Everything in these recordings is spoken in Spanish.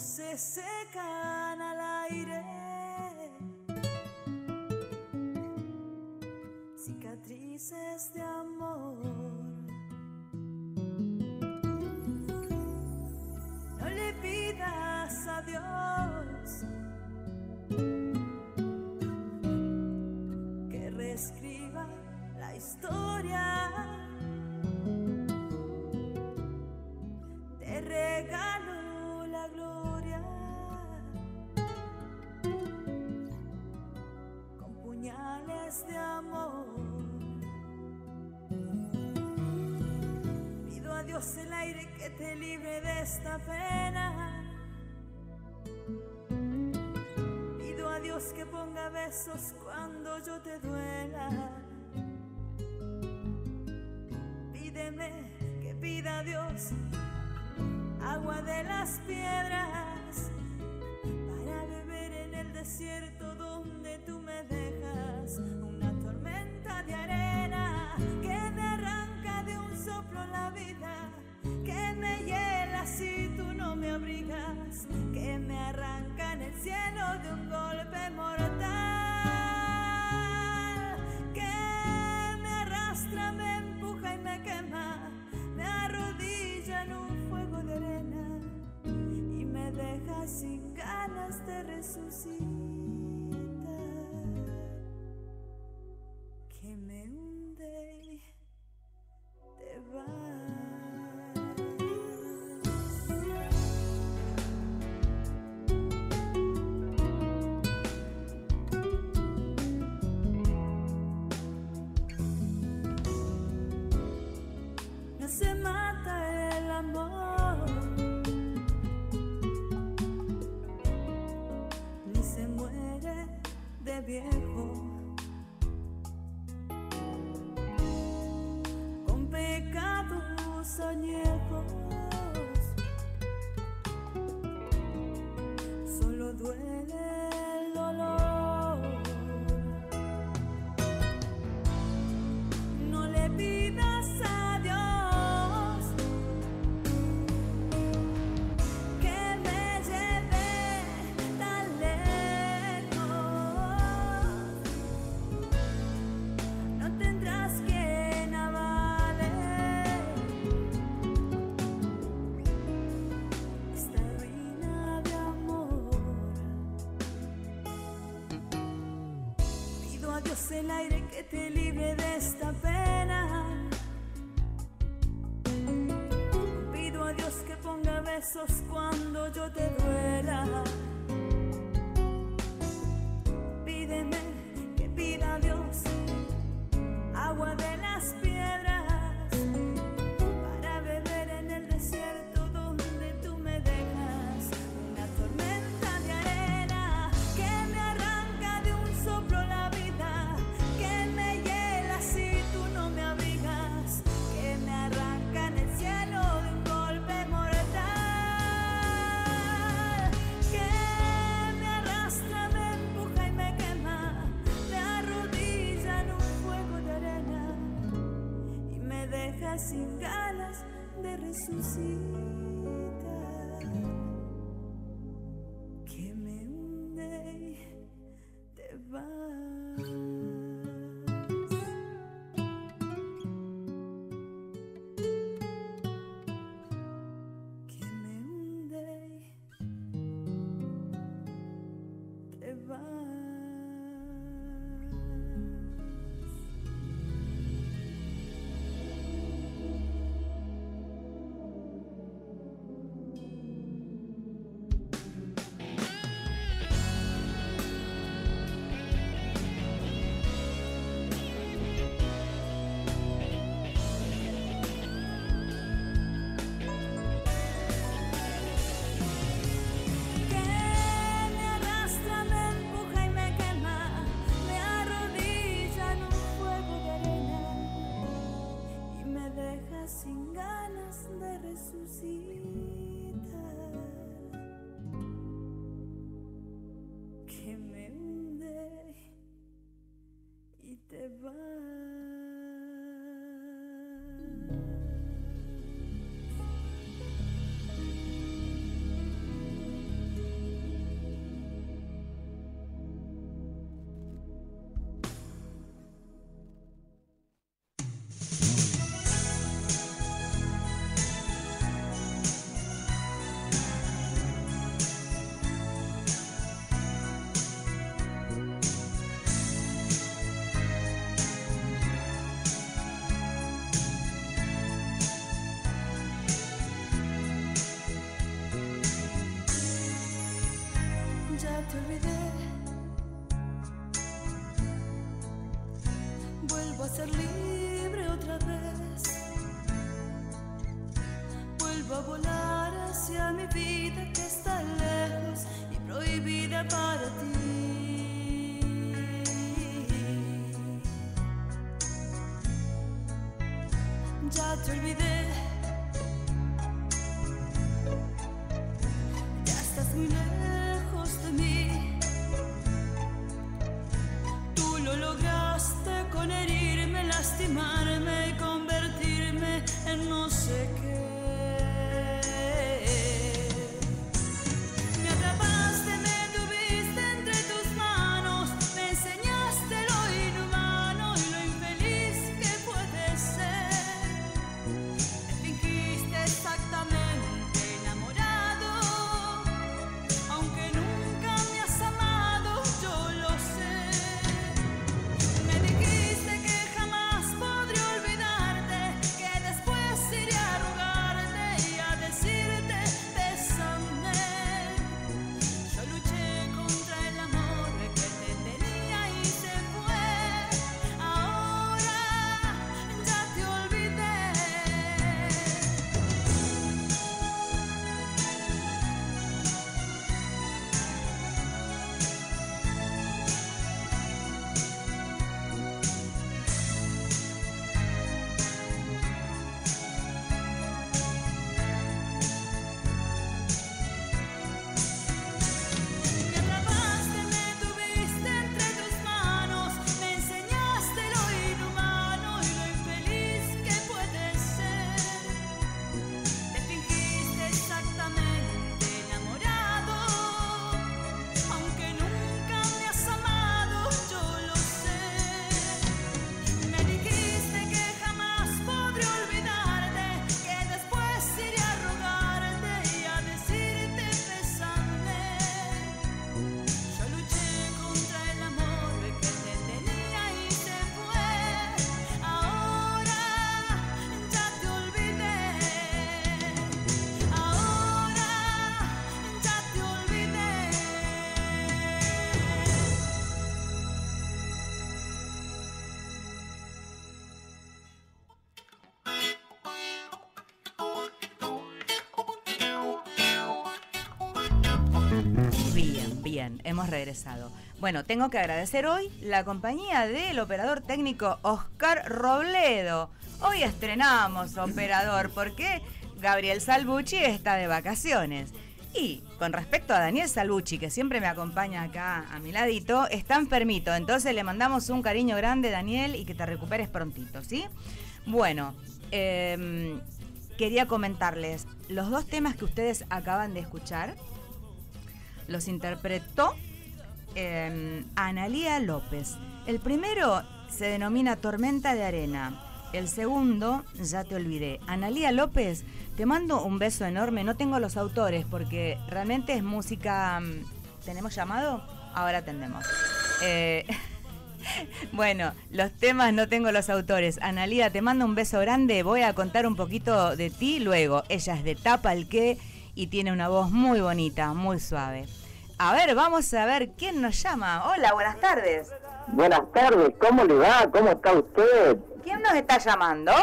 se secan al aire, cicatrices de amor. No le pidas a Dios que reescriba la historia. Te regalo la gloria con puñales de amor. Pido a Dios el aire que te libre de esta pena. Pido a Dios que ponga besos cuando yo te duela. Pídeme que pida a Dios agua de las piedras para beber en el desierto donde tú me dejas. Una tormenta de arena que me arranca de un soplo la vida, que me hiela si tú no me abrigas, que me arranca en el cielo de un golpe mortal, que me arrastra, me empuja y me quema, me arrodilla en un fuego de arena y me deja sin ganas de resucitar, que me hunde y te vas. No se mata el amor, ni se muere de viejo, con pecados añejos. Solo duele el dolor. No le pidas a Dios que me lleve tan lejos. No tendrás quien avale esta ruina de amor. Pido a Dios el aire que te libre de esta pena. Pido a Dios que ponga besos cuando yo te duela. Pídeme que pida a Dios agua de las piedras para beber en el desierto donde tú me dejas. Una tormenta de arena que me arranca de un soplo la vida, que me hiela si tú no me abrigas, que me arranca en el cielo de un golpe mortal, que me arrastra, me empuja y me quema, me arrodilla en un fuego de arena y me deja sin ganas de resucitar, que me hunde y te vas, que me hunde y te vas. mi vida que está lejos y prohibida para ti. Ya te olvidé, ya estás muy lejos de mí. Tú lo lograste con herirme, lastimarme y convertirme en no sé qué. Me atrapaste, me tuviste entre tus manos, me enseñaste lo inhumano y lo infeliz que puede ser. Me fingiste exactamente enamorado, aunque nunca me has amado, yo lo sé. Me dijiste que jamás podré olvidarte, que después iré a rogarte y a decirte bésame. Yo luché contra el amor que te tenía y se fue. Ahora ya te olvidé. Me atrapaste, me tuviste entre tus manos, me enseñaste lo inhumano y lo infeliz que puede ser. Te fingiste exactamente enamorado, aunque nunca me has amado, yo lo sé. Me dijiste que jamás podré olvidarte, que después iré a rogarte y a decirte bésame. Yo luché contra el amor que te tenía y se fue. Ahora ya te olvidé. Ahora ya te olvidé. Bien, bien, hemos regresado. Bueno, tengo que agradecer hoy la compañía del operador técnico Oscar Robledo. Hoy estrenamos operador porque Gabriel Salvucci está de vacaciones. Y con respecto a Daniel Salvucci, que siempre me acompaña acá a mi ladito, está enfermito. Entonces le mandamos un cariño grande, Daniel, y que te recuperes prontito, ¿sí? Bueno, quería comentarles los dos temas que ustedes acaban de escuchar. Los interpretó Analía López. El primero se denomina Tormenta de Arena. El segundo, Ya te olvidé. Analía López, te mando un beso enorme. No tengo los autores porque realmente es música... ¿Tenemos llamado? Ahora atendemos. Bueno, los temas no tengo los autores. Analía, te mando un beso grande. Voy a contar un poquito de ti luego. Ella es de Tapalqué y tiene una voz muy bonita, muy suave. A ver, vamos a ver quién nos llama. Hola, buenas tardes. Buenas tardes, ¿cómo le va? ¿Cómo está usted? ¿Quién nos está llamando?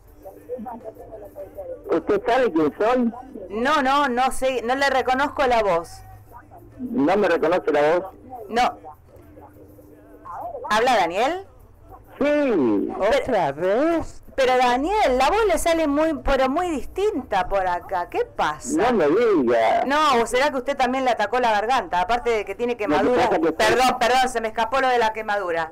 ¿Usted sabe quién soy? No sé, no le reconozco la voz. ¿No me reconoce la voz? No. ¿Habla Daniel? Sí, ¿otra vez? Pero Daniel, la voz le sale pero muy distinta por acá. ¿Qué pasa? No me diga. No, ¿o será que usted también le atacó la garganta? Aparte de que tiene quemadura. Perdón, se me escapó lo de la quemadura.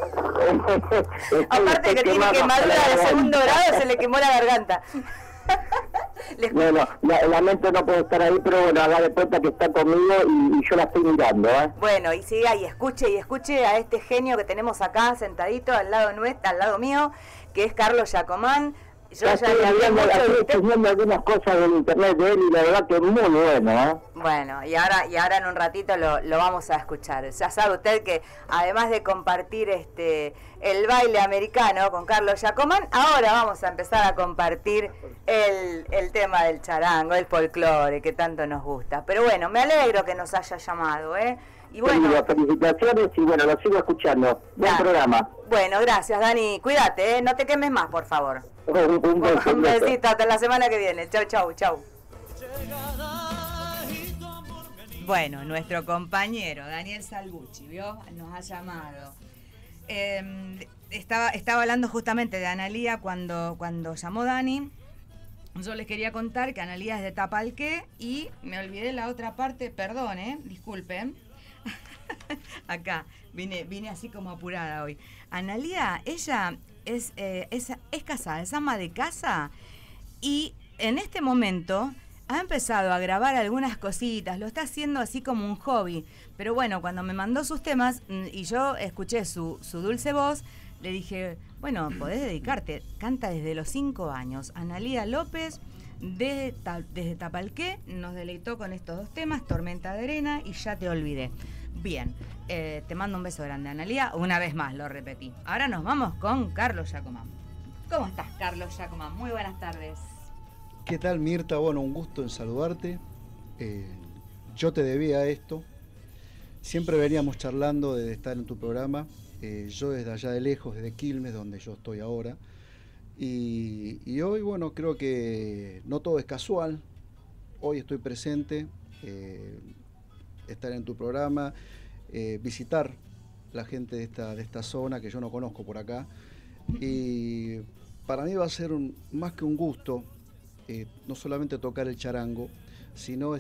Aparte de que tiene quemadura de segundo grado, se le quemó la garganta. Bueno, lamento no puedo estar ahí, pero bueno, haga de cuenta que está conmigo y yo la estoy mirando, ¿eh? Bueno, y siga y escuche a este genio que tenemos acá sentadito al lado mío, que es Carlos Giacomán. Yo ya estoy viendo algunas cosas del internet de él y la verdad que es muy bueno, ¿eh? Bueno, y ahora en un ratito lo vamos a escuchar. Ya sabe usted que además de compartir el baile americano con Carlos Giacomán, ahora vamos a empezar a compartir el tema del charango, el folclore que tanto nos gusta. Pero bueno, me alegro que nos haya llamado, ¿eh? Y bueno, sí, felicitaciones y bueno, lo sigo escuchando. Buen programa. Bueno, gracias, Dani. Cuídate, ¿eh? No te quemes más, por favor. Un besito, hasta la semana que viene. Chau. Llegada Bueno, nuestro compañero Daniel Salvucci, ¿vio? Nos ha llamado. Estaba hablando justamente de Analía cuando llamó Dani. Yo les quería contar que Analía es de Tapalqué y me olvidé la otra parte, perdón, disculpen. Acá, vine así como apurada hoy. Analía, ella es casada, es ama de casa y en este momento ha empezado a grabar algunas cositas, lo está haciendo así como un hobby. Pero bueno, cuando me mandó sus temas y yo escuché su dulce voz, le dije, bueno, podés dedicarte. Canta desde los 5 años. Analía López, desde Tapalqué, nos deleitó con estos 2 temas, Tormenta de Arena y Ya te olvidé. Bien, te mando un beso grande, Analía. Una vez más, lo repetí. Ahora nos vamos con Carlos Giacomán. ¿Cómo estás, Carlos Giacomán? Muy buenas tardes. ¿Qué tal, Mirta? Bueno, un gusto en saludarte. Yo te debía esto. Siempre veníamos charlando de estar en tu programa. Yo desde allá de lejos, desde Quilmes, donde yo estoy ahora. Y hoy, bueno, creo que no todo es casual. Hoy estoy presente, estar en tu programa, visitar la gente de esta zona que yo no conozco por acá. Y para mí va a ser más que un gusto. No solamente tocar el charango, sino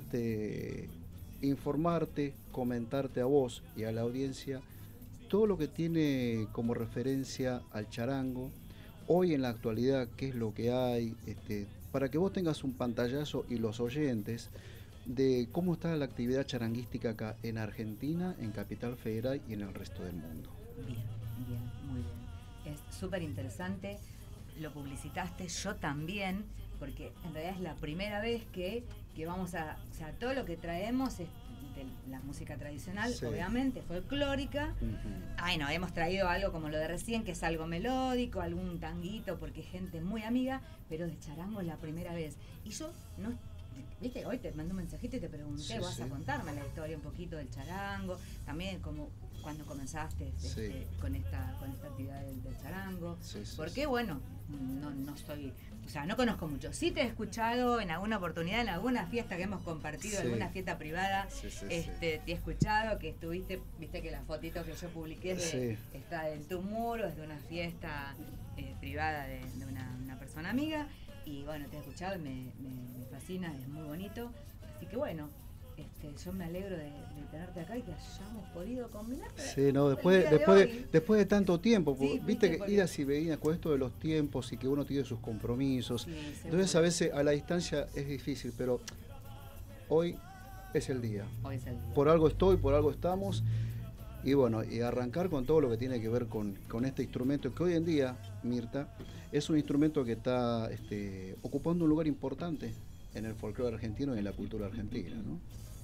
informarte, comentarte a vos y a la audiencia todo lo que tiene como referencia al charango, hoy en la actualidad, qué es lo que hay, para que vos tengas un pantallazo y los oyentes de cómo está la actividad charanguística acá en Argentina, en Capital Federal y en el resto del mundo. Bien, muy bien. Es súper interesante, lo publicitaste, yo también, porque en realidad es la primera vez que vamos a... O sea, todo lo que traemos es de la música tradicional, sí, obviamente, folclórica. Ay, no, hemos traído algo como lo de recién, que es algo melódico, algún tanguito, porque es gente muy amiga, pero de charango es la primera vez. Y yo no... Viste, hoy te mandé un mensajito y te pregunté, sí, vas a contarme la historia un poquito del charango, también como cuando comenzaste con esta actividad del charango, porque bueno, no soy, o sea, no conozco mucho. Sí te he escuchado en alguna oportunidad, en alguna fiesta que hemos compartido, alguna fiesta privada, te he escuchado que estuviste, viste que las fotitos que yo publiqué está en tu muro, es de una fiesta privada de una persona amiga. Y bueno, te he escuchado y me fascina, es muy bonito. Así que bueno, yo me alegro de tenerte acá y que hayamos podido combinar. Sí, no, después de tanto tiempo, sí, viste que idas y venías con esto de los tiempos y que uno tiene sus compromisos. Sí, entonces a veces a la distancia es difícil, pero hoy es el día. Hoy es el día. Por algo estoy, por algo estamos. Y bueno, y arrancar con todo lo que tiene que ver con este instrumento que hoy en día, Mirta, es un instrumento que está ocupando un lugar importante en el folclore argentino y en la cultura argentina, ¿no?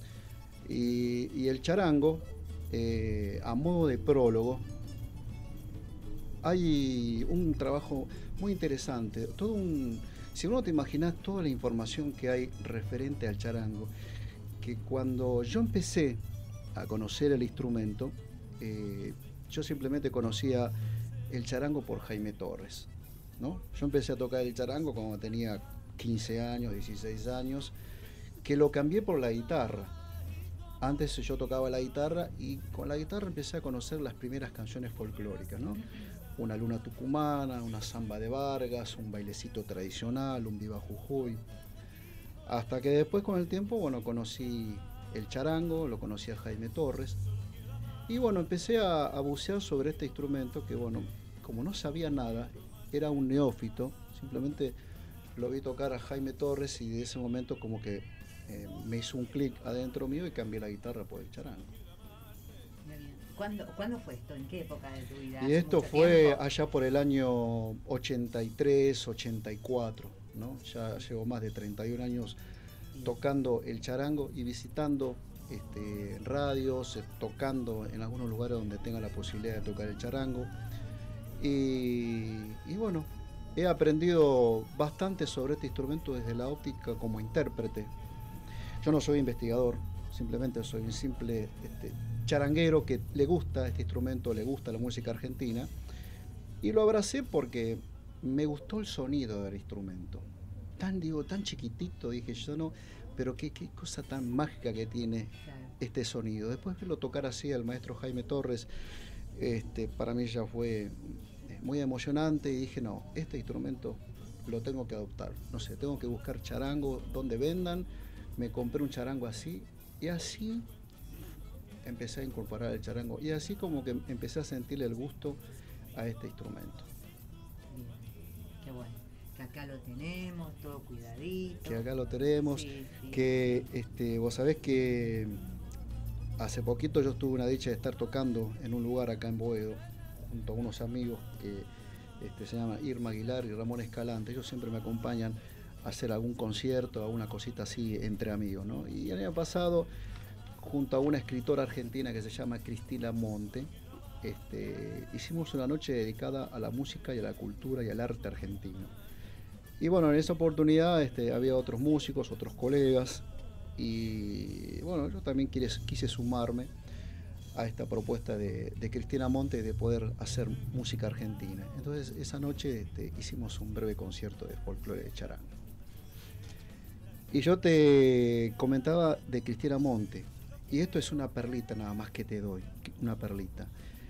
Y el charango, a modo de prólogo, hay un trabajo muy interesante, si uno te imaginas toda la información que hay referente al charango, que cuando yo empecé a conocer el instrumento, yo simplemente conocía el charango por Jaime Torres, ¿no? Yo empecé a tocar el charango cuando tenía 15 años, 16 años, que lo cambié por la guitarra. Antes yo tocaba la guitarra y con la guitarra empecé a conocer las primeras canciones folclóricas, ¿no? Una luna tucumana, una samba de Vargas, un bailecito tradicional, un viva Jujuy. Hasta que después con el tiempo, bueno, conocí el charango, lo conocí a Jaime Torres. Y bueno, empecé a bucear sobre este instrumento que, bueno, como no sabía nada, era un neófito, simplemente lo vi tocar a Jaime Torres y de ese momento como que me hizo un clic adentro mío y cambié la guitarra por el charango. Muy bien. ¿Cuándo fue esto? ¿En qué época de tu vida? Y esto fue allá por el año 83, 84, ¿no? Ya llevo más de 31 años tocando el charango y visitando radios, tocando en algunos lugares donde tenga la posibilidad de tocar el charango. Y bueno, he aprendido bastante sobre este instrumento desde la óptica como intérprete. Yo no soy investigador, simplemente soy un simple charanguero que le gusta este instrumento, le gusta la música argentina, y lo abracé porque me gustó el sonido del instrumento. Tan chiquitito, dije yo, no, pero qué cosa tan mágica que tiene. Claro. este sonido. Después de lo tocar así al maestro Jaime Torres, para mí ya fue muy emocionante y dije, no, este instrumento lo tengo que adoptar. No sé, tengo que buscar charango donde vendan. Me compré un charango así y así empecé a incorporar el charango y así como que empecé a sentirle el gusto a este instrumento. Bien, qué bueno. Que acá lo tenemos, todo cuidadito. Que acá lo tenemos, sí, sí. Que vos sabés que hace poquito yo tuve una dicha de estar tocando en un lugar acá en Boedo, junto a unos amigos que se llaman Irma Aguilar y Ramón Escalante. Ellos siempre me acompañan a hacer algún concierto, alguna cosita así entre amigos, ¿no? Y el año pasado, junto a una escritora argentina que se llama Cristina Monte, hicimos una noche dedicada a la música y a la cultura y al arte argentino. Y bueno, en esa oportunidad había otros músicos, otros colegas, y bueno, yo también quise sumarme a esta propuesta de Cristina Monte de poder hacer música argentina. Entonces esa noche hicimos un breve concierto de folclore de charango. Y yo te comentaba de Cristina Monte, y esto es una perlita nada más que te doy, una perlita.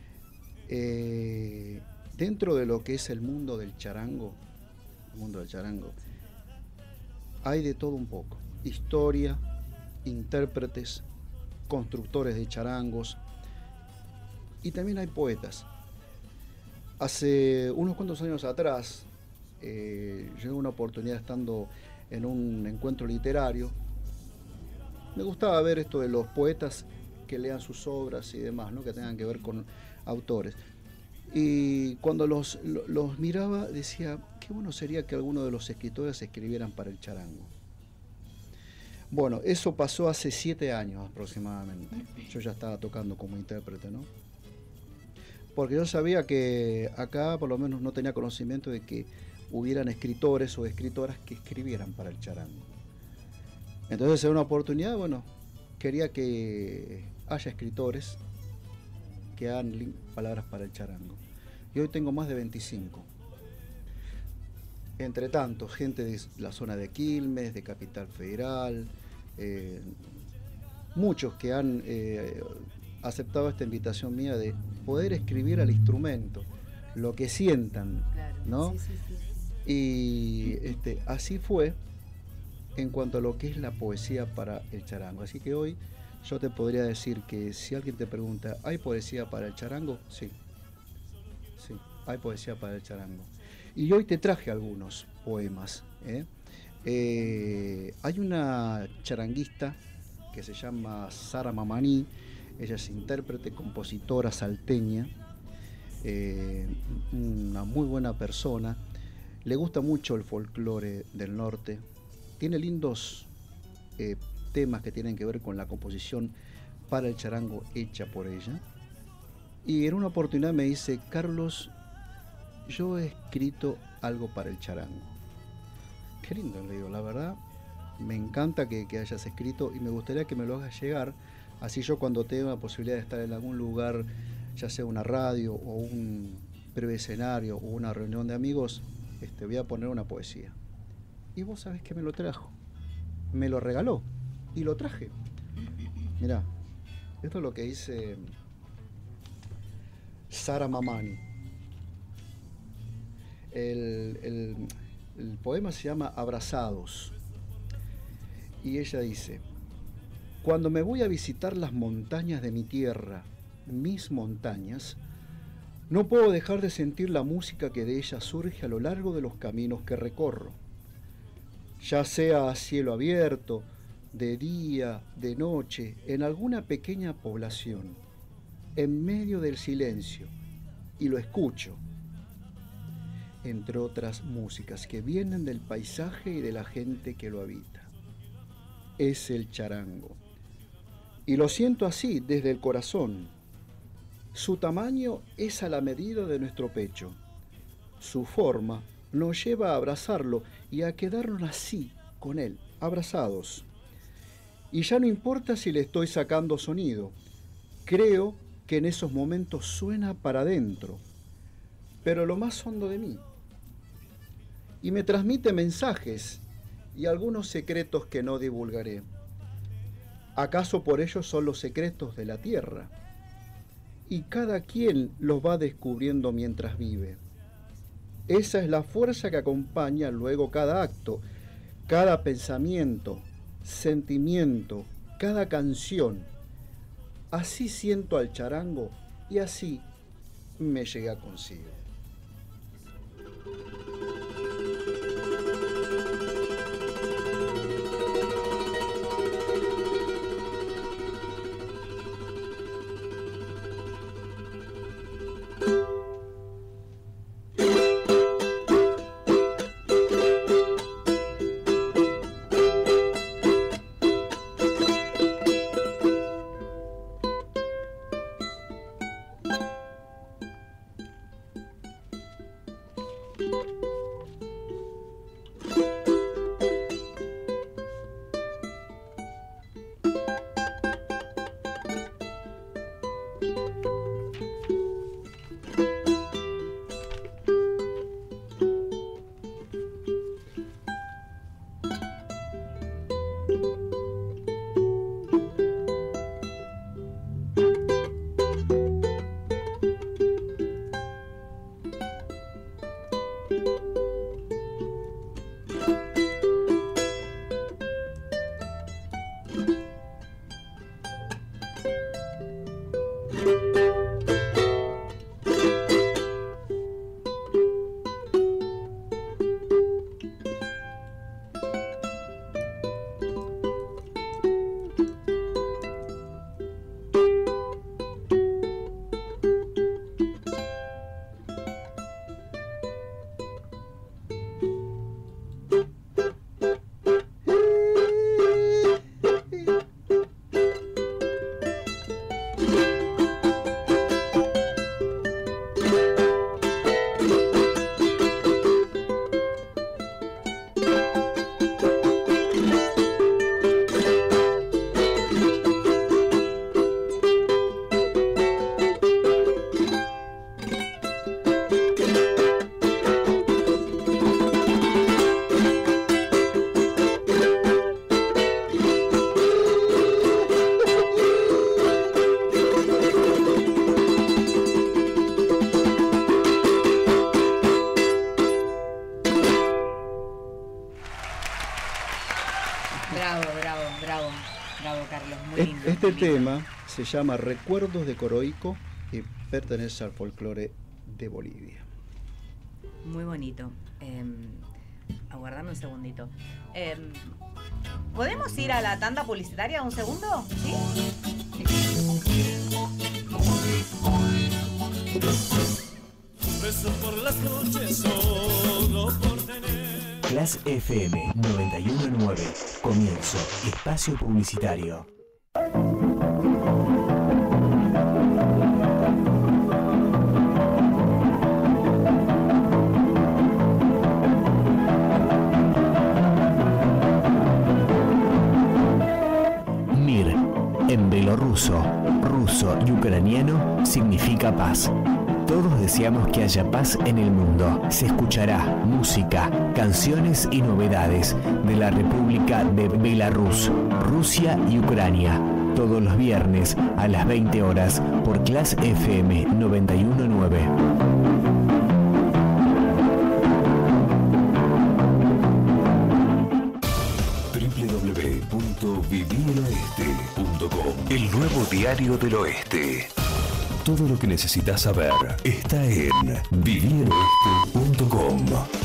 Dentro de lo que es el mundo del charango, hay de todo un poco. Historia, intérpretes, constructores de charangos, y también hay poetas. Hace unos cuantos años atrás, yo tuve una oportunidad estando en un encuentro literario. Me gustaba ver esto de los poetas que lean sus obras y demás, ¿no? Que tengan que ver con autores. Y cuando los miraba decía, qué bueno sería que alguno de los escritores escribieran para el charango. Bueno, eso pasó hace 7 años aproximadamente. Yo ya estaba tocando como intérprete, ¿no? Porque yo sabía que acá por lo menos no tenía conocimiento de que hubieran escritores o escritoras que escribieran para el charango. Entonces en una oportunidad, bueno, quería que haya escritores que hagan palabras para el charango. Y hoy tengo más de 25. Entre tanto, gente de la zona de Quilmes, de Capital Federal, muchos que han aceptado esta invitación mía de poder escribir al instrumento lo que sientan, claro, ¿no? Sí. Y así fue en cuanto a lo que es la poesía para el charango. Así que hoy yo te podría decir que si alguien te pregunta, ¿hay poesía para el charango? Sí, hay poesía para el charango. Y hoy te traje algunos poemas. Hay una charanguista que se llama Sara Mamani. Ella es intérprete, compositora salteña, una muy buena persona. Le gusta mucho el folclore del norte. Tiene lindos temas que tienen que ver con la composición para el charango hecha por ella. Y en una oportunidad me dice, Carlos, yo he escrito algo para el charango. Qué lindo, le digo, la verdad, me encanta que hayas escrito y me gustaría que me lo hagas llegar, así yo cuando tenga la posibilidad de estar en algún lugar, ya sea una radio o un breve escenario o una reunión de amigos, voy a poner una poesía. Y vos sabés que me lo trajo, me lo regaló y lo traje. Mirá, esto es lo que dice Sara Mamani. El poema se llama Abrazados y ella dice: cuando me voy a visitar las montañas de mi tierra, mis montañas, no puedo dejar de sentir la música que de ellas surge a lo largo de los caminos que recorro, ya sea a cielo abierto, de día, de noche, en alguna pequeña población, en medio del silencio, y lo escucho, entre otras músicas que vienen del paisaje y de la gente que lo habita. Es el charango. Y lo siento así, desde el corazón. Su tamaño es a la medida de nuestro pecho. Su forma nos lleva a abrazarlo y a quedarnos así, con él, abrazados. Y ya no importa si le estoy sacando sonido. Creo que en esos momentos suena para adentro, pero lo más hondo de mí. Y me transmite mensajes y algunos secretos que no divulgaré. ¿Acaso por ello son los secretos de la tierra? Y cada quien los va descubriendo mientras vive. Esa es la fuerza que acompaña luego cada acto, cada pensamiento, sentimiento, cada canción. Así siento al charango y así me llega consigo. Este tema se llama Recuerdos de Coroico y pertenece al folclore de Bolivia. Muy bonito. Aguardame un segundito. ¿Podemos ir a la tanda publicitaria un segundo? ¿Sí? Beso por las noches solo por tener. Class FM 91.9. Comienzo. Espacio publicitario. Mir, en bielorruso, ruso y ucraniano, significa paz. Todos deseamos que haya paz en el mundo. Se escuchará música, canciones y novedades de la República de Belarus, Rusia y Ucrania. Todos los viernes a las 20 horas por Class FM 91.9. www.vivieloeste.com. El nuevo diario del oeste. Todo lo que necesitas saber está en vivieloeste.com.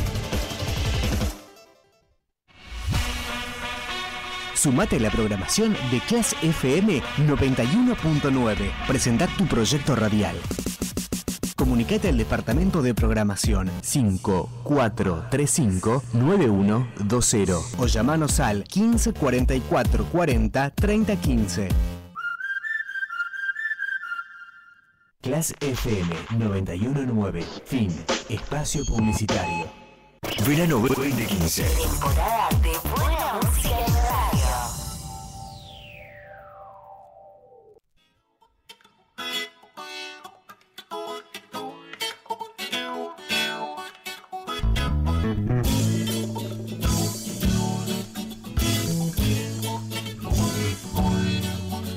Sumate a la programación de Class FM 91.9. Presentá tu proyecto radial. Comunicate al departamento de programación 5435-9120 o llamanos al 15 44 40 30 15. Class FM 91.9. Fin. Espacio publicitario. Verano 2015. Temporada de buena música en radio.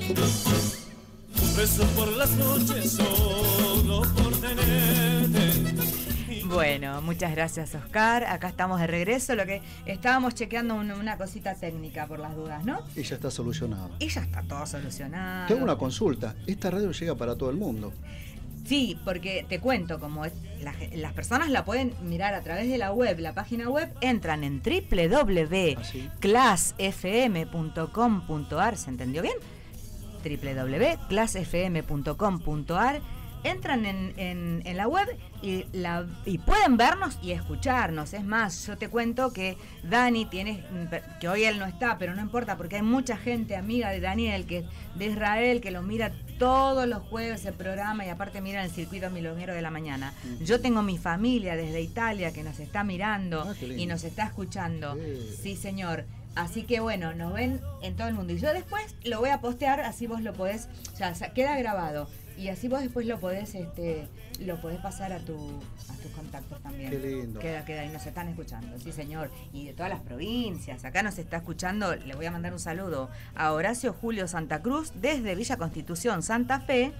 Rezo por las noches solo por tenerte. Bueno, muchas gracias, Oscar. Acá estamos de regreso. Lo que estábamos chequeando una cosita técnica por las dudas, ¿no? Y ya está solucionado. Y ya está todo solucionado. Tengo una consulta. ¿Esta radio llega para todo el mundo? Sí, porque te cuento, como las personas la pueden mirar a través de la web, la página web, entran en www.classfm.com.ar, ¿se entendió bien? www.classfm.com.ar. Entran en la web y pueden vernos y escucharnos. Es más, yo te cuento que Dani tiene, que hoy él no está, pero no importa porque hay mucha gente amiga de Daniel, que de Israel, que lo mira todos los jueves el programa y aparte mira el circuito milonguero de la mañana. Yo tengo mi familia desde Italia que nos está mirando y nos está escuchando. Sí, señor. Así que bueno, nos ven en todo el mundo. Y yo después lo voy a postear, así vos lo podés, ya queda grabado. Y así vos después lo podés pasar a tus contactos también. Qué lindo. Queda y nos están escuchando, sí señor. Y de todas las provincias, acá nos está escuchando, le voy a mandar un saludo a Horacio Julio Santa Cruz desde Villa Constitución, Santa Fe.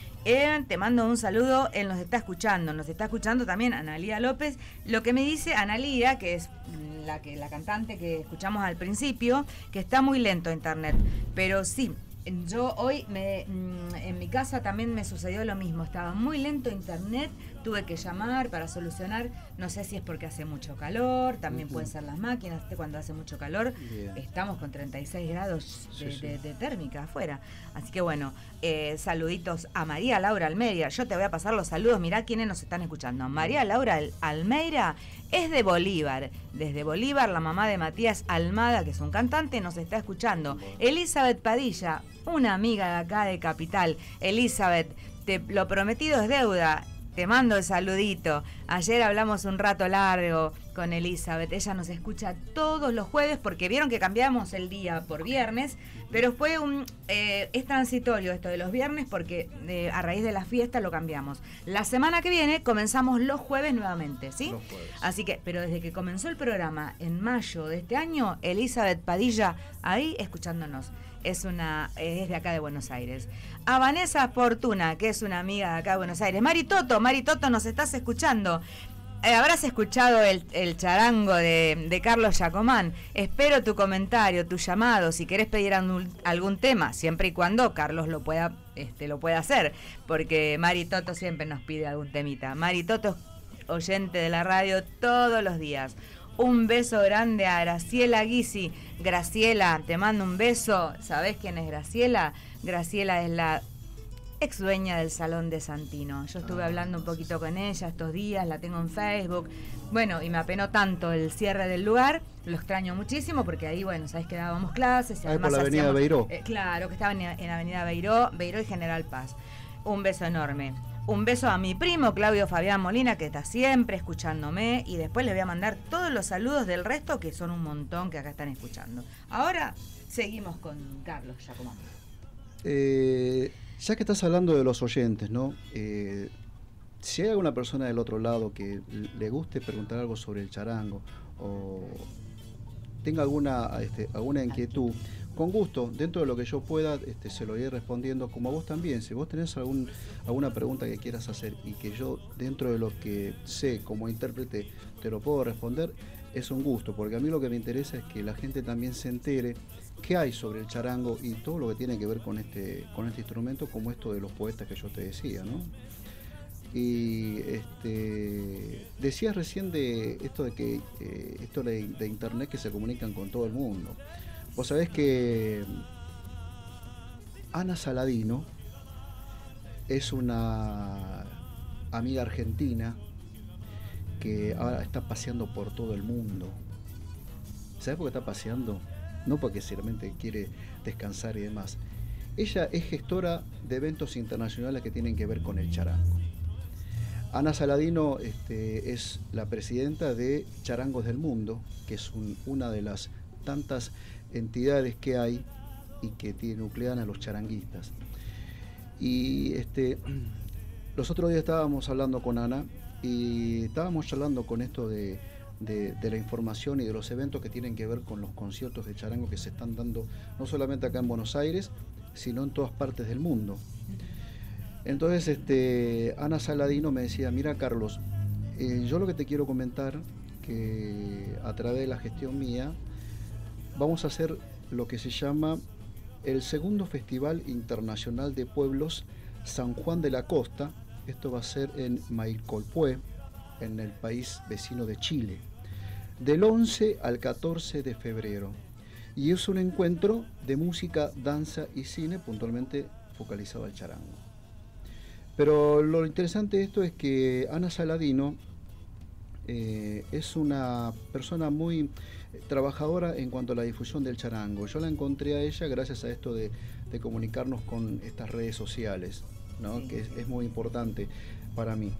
Te mando un saludo, él nos está escuchando también Analía López. Lo que me dice Analía, que es la cantante que escuchamos al principio, que está muy lento internet, pero sí. Yo hoy en mi casa también me sucedió lo mismo, estaba muy lento internet, tuve que llamar para solucionar, no sé si es porque hace mucho calor, también pueden ser las máquinas, cuando hace mucho calor, estamos con 36 grados de térmica afuera, así que bueno, saluditos a María Laura Almeida, yo te voy a pasar los saludos, mirá quiénes nos están escuchando. María Laura Almeida es de Bolívar, desde Bolívar, la mamá de Matías Almada, que es un cantante, nos está escuchando. Elizabeth Padilla, una amiga de acá de Capital. Elizabeth, lo prometido es deuda. Te mando el saludito. Ayer hablamos un rato largo con Elizabeth. Ella nos escucha todos los jueves porque vieron que cambiamos el día por viernes, pero fue es transitorio esto de los viernes porque a raíz de la fiesta lo cambiamos. La semana que viene comenzamos los jueves nuevamente, ¿sí? Los jueves. Así que, pero desde que comenzó el programa en mayo de este año, Elizabeth Padilla ahí escuchándonos. Es de acá de Buenos Aires. A Vanessa Fortuna, que es una amiga de acá de Buenos Aires. Mari Toto, nos estás escuchando. Habrás escuchado el charango de Carlos Giacomán. Espero tu comentario, tu llamado, si querés pedir algún tema, siempre y cuando Carlos lo pueda hacer, porque Mari Toto siempre nos pide algún temita. Mari Toto es oyente de la radio todos los días. Un beso grande a Graciela Guisi. Graciela, te mando un beso. ¿Sabés quién es Graciela? Graciela es la ex dueña del Salón de Santino. Yo estuve hablando un poquito con ella estos días, la tengo en Facebook. Bueno, y me apenó tanto el cierre del lugar. Lo extraño muchísimo porque ahí, bueno, sabés que dábamos clases. Y además por la avenida Beiró. Claro, que estaba en avenida Beiró y General Paz. Un beso enorme. Un beso a mi primo Claudio Fabián Molina, que está siempre escuchándome, y después le voy a mandar todos los saludos del resto, que son un montón que acá están escuchando. Ahora seguimos con Carlos Giacomán. Ya que estás hablando de los oyentes, ¿no? Si hay alguna persona del otro lado que le guste preguntar algo sobre el charango o tenga alguna inquietud, con gusto, dentro de lo que yo pueda, se lo iré respondiendo, como a vos también. Si vos tenés alguna pregunta que quieras hacer y que yo, dentro de lo que sé como intérprete, te lo puedo responder, es un gusto, porque a mí lo que me interesa es que la gente también se entere qué hay sobre el charango y todo lo que tiene que ver con este instrumento, como esto de los poetas que yo te decía, ¿no? Y decías recién de esto de internet, que se comunican con todo el mundo. Vos sabés que Ana Saladino es una amiga argentina que ahora está paseando por todo el mundo. ¿Sabés por qué está paseando? No porque realmente quiere descansar y demás. Ella es gestora de eventos internacionales que tienen que ver con el charango. Ana Saladino es la presidenta de Charangos del Mundo, que es una de las tantas entidades que hay y que nuclean a los charanguistas. Y los otros días estábamos hablando con Ana y estábamos charlando con esto de la información y de los eventos que tienen que ver con los conciertos de charango que se están dando no solamente acá en Buenos Aires, sino en todas partes del mundo. Entonces Ana Saladino me decía, mira Carlos, yo lo que te quiero comentar, que a través de la gestión mía vamos a hacer lo que se llama el segundo Festival Internacional de Pueblos San Juan de la Costa. Esto va a ser en Mailcolpué, en el país vecino de Chile, del 11 al 14 de febrero. Y es un encuentro de música, danza y cine, puntualmente focalizado al charango. Pero lo interesante de esto es que Ana Saladino es una persona muy trabajadora en cuanto a la difusión del charango. Yo la encontré a ella gracias a esto de comunicarnos con estas redes sociales, ¿no? Sí. Que es muy importante para mí.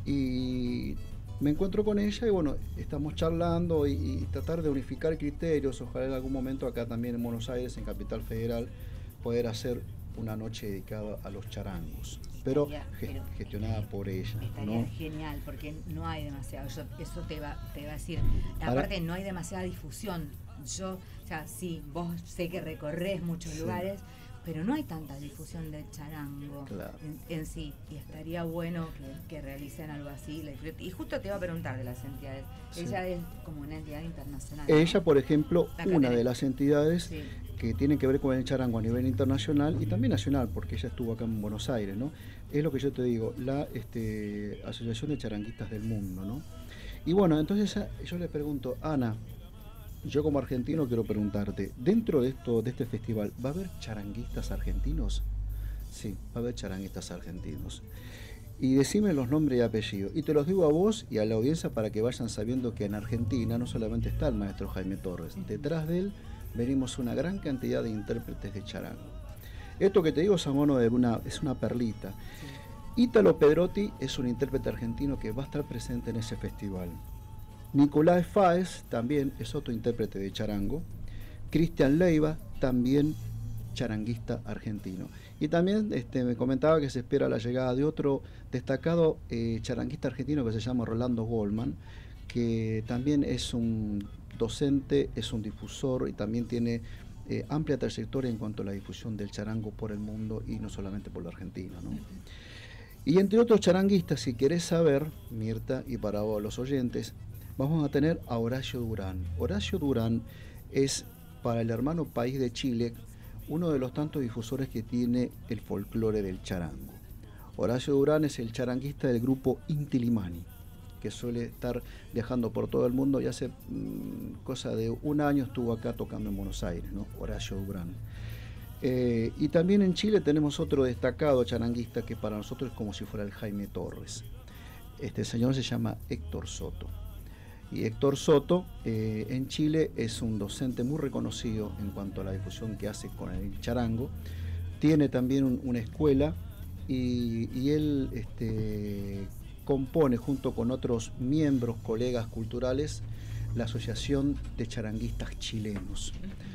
Y me encuentro con ella y bueno, estamos charlando y tratar de unificar criterios. Ojalá en algún momento acá también en Buenos Aires, en Capital Federal, poder hacer una noche dedicada a los charangos, pero gestionada por ella. Estaría, ¿no? Genial, porque no hay demasiado, eso te iba a decir, aparte no hay demasiada difusión. O sea, sí, vos sé que recorres muchos lugares, pero no hay tanta difusión del charango en sí, y estaría bueno que realicen algo así. Y justo te iba a preguntar de las entidades. Ella es como una entidad internacional, ¿no? Ella, por ejemplo, una de las entidades que tienen que ver con el charango a nivel internacional y también nacional, porque ella estuvo acá en Buenos Aires, ¿no? Es lo que yo te digo, la Asociación de Charanguistas del Mundo, ¿no? Y bueno, entonces yo le pregunto, Ana, yo como argentino quiero preguntarte, dentro de este festival, ¿va a haber charanguistas argentinos? Sí, va a haber charanguistas argentinos. Y decime los nombres y apellidos. Y te los digo a vos y a la audiencia para que vayan sabiendo que en Argentina no solamente está el maestro Jaime Torres, detrás de él venimos una gran cantidad de intérpretes de charango. Esto que te digo es a modo de es una perlita. Ítalo Pedrotti es un intérprete argentino que va a estar presente en ese festival. Nicolás Fáez también es otro intérprete de charango. Cristian Leiva, también charanguista argentino. Y también me comentaba que se espera la llegada de otro destacado charanguista argentino que se llama Rolando Goldman, que también es un docente, es un difusor y también tiene amplia trayectoria en cuanto a la difusión del charango por el mundo y no solamente por la Argentina, ¿no? Y entre otros charanguistas, si querés saber, Mirta, y para vos, los oyentes, vamos a tener a Horacio Durán. Horacio Durán es, para el hermano país de Chile, uno de los tantos difusores que tiene el folclore del charango. Horacio Durán es el charanguista del grupo Inti Illimani, que suele estar viajando por todo el mundo y hace cosa de un año estuvo acá tocando en Buenos Aires, ¿no? Horacio Durán. Y también en Chile tenemos otro destacado charanguista que para nosotros es como si fuera el Jaime Torres. Este señor se llama Héctor Soto. Y Héctor Soto en Chile es un docente muy reconocido en cuanto a la difusión que hace con el charango. Tiene también una escuela y él compone junto con otros miembros, colegas culturales, la Asociación de Charanguistas Chilenos.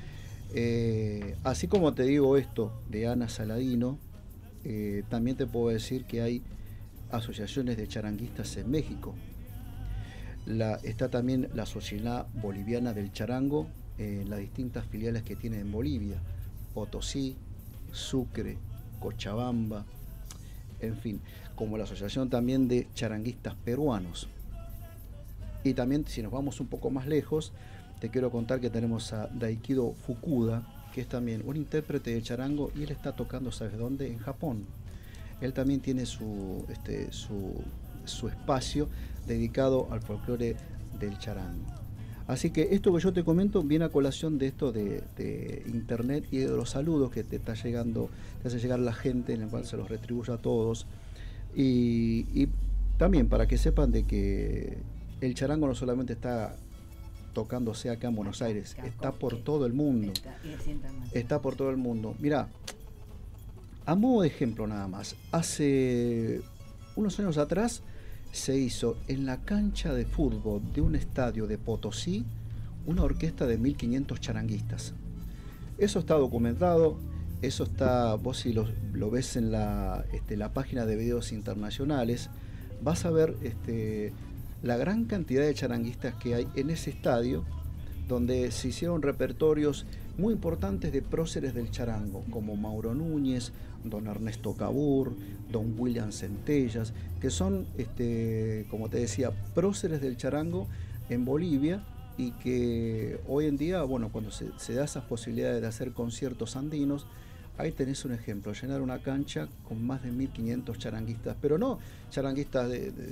Así como te digo esto de Ana Saladino, también te puedo decir que hay asociaciones de charanguistas en México. Está también la Sociedad Boliviana del Charango, las distintas filiales que tiene en Bolivia, Potosí, Sucre, Cochabamba, en fin, como la Asociación también de Charanguistas Peruanos. Y también, si nos vamos un poco más lejos, te quiero contar que tenemos a Daikido Fukuda, que es también un intérprete de charango, y él está tocando, ¿sabes dónde? En Japón. Él también tiene su espacio dedicado al folclore del charango. Así que esto que yo te comento viene a colación de esto de internet y de los saludos que te está llegando, te hace llegar la gente, en el cual se los retribuye a todos. Y también para que sepan de que el charango no solamente está tocándose acá en Buenos Aires, está por todo el mundo. Está por todo el mundo. Mirá, a modo de ejemplo nada más, hace unos años atrás se hizo en la cancha de fútbol de un estadio de Potosí una orquesta de 1500 charanguistas. Eso está documentado, eso está, vos si lo ves en la página de videos internacionales, vas a ver la gran cantidad de charanguistas que hay en ese estadio, donde se hicieron repertorios muy importantes de próceres del charango, como Mauro Núñez, don Ernesto Cabur, don William Centellas, que son, como te decía, próceres del charango en Bolivia, y que hoy en día, bueno, cuando se da esas posibilidades de hacer conciertos andinos, ahí tenés un ejemplo, llenar una cancha con más de 1500 charanguistas, pero no charanguistas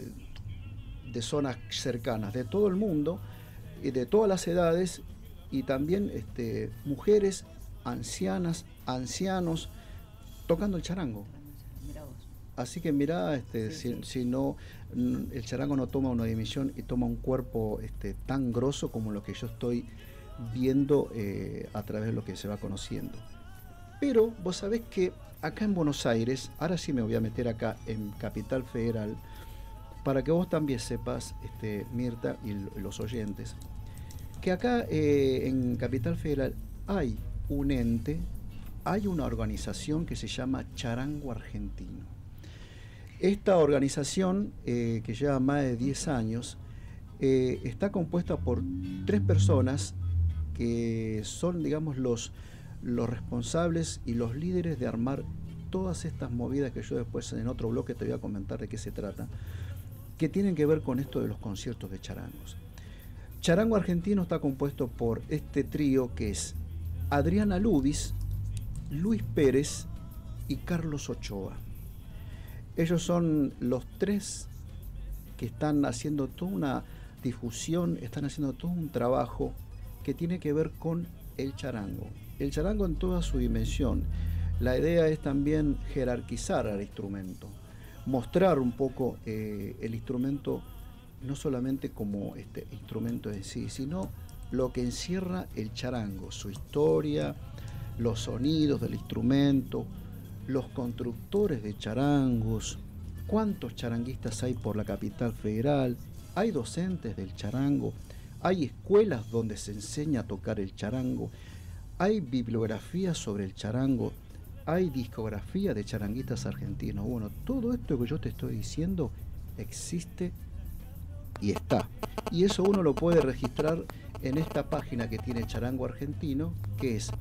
de zonas cercanas, de todo el mundo, y de todas las edades, y también mujeres, ancianas, ancianos, tocando el charango. Así que mirá, si no, el charango no toma una dimensión y toma un cuerpo tan grosso como lo que yo estoy viendo a través de lo que se va conociendo. Pero vos sabés que acá en Buenos Aires, ahora sí me voy a meter acá en Capital Federal, para que vos también sepas, Mirta y los oyentes, que acá en Capital Federal hay un ente, hay una organización que se llama Charango Argentino. Esta organización, que lleva más de 10 años, está compuesta por 3 personas que son, digamos, los responsables y los líderes de armar todas estas movidas que yo después en otro bloque te voy a comentar de qué se trata, que tienen que ver con esto de los conciertos de charangos. Charango Argentino está compuesto por este trío que es Adriana Lubis, Luis Pérez y Carlos Ochoa. Ellos son los 3 que están haciendo toda una difusión, están haciendo todo un trabajo que tiene que ver con el charango. El charango en toda su dimensión. La idea es también jerarquizar al instrumento, mostrar un poco el instrumento no solamente como instrumento en sí, sino lo que encierra el charango, su historia, los sonidos del instrumento, los constructores de charangos, cuántos charanguistas hay por la Capital Federal, hay docentes del charango, hay escuelas donde se enseña a tocar el charango, hay bibliografía sobre el charango, hay discografía de charanguistas argentinos. Bueno, todo esto que yo te estoy diciendo existe y está. Y eso uno lo puede registrar en esta página que tiene Charango Argentino, que es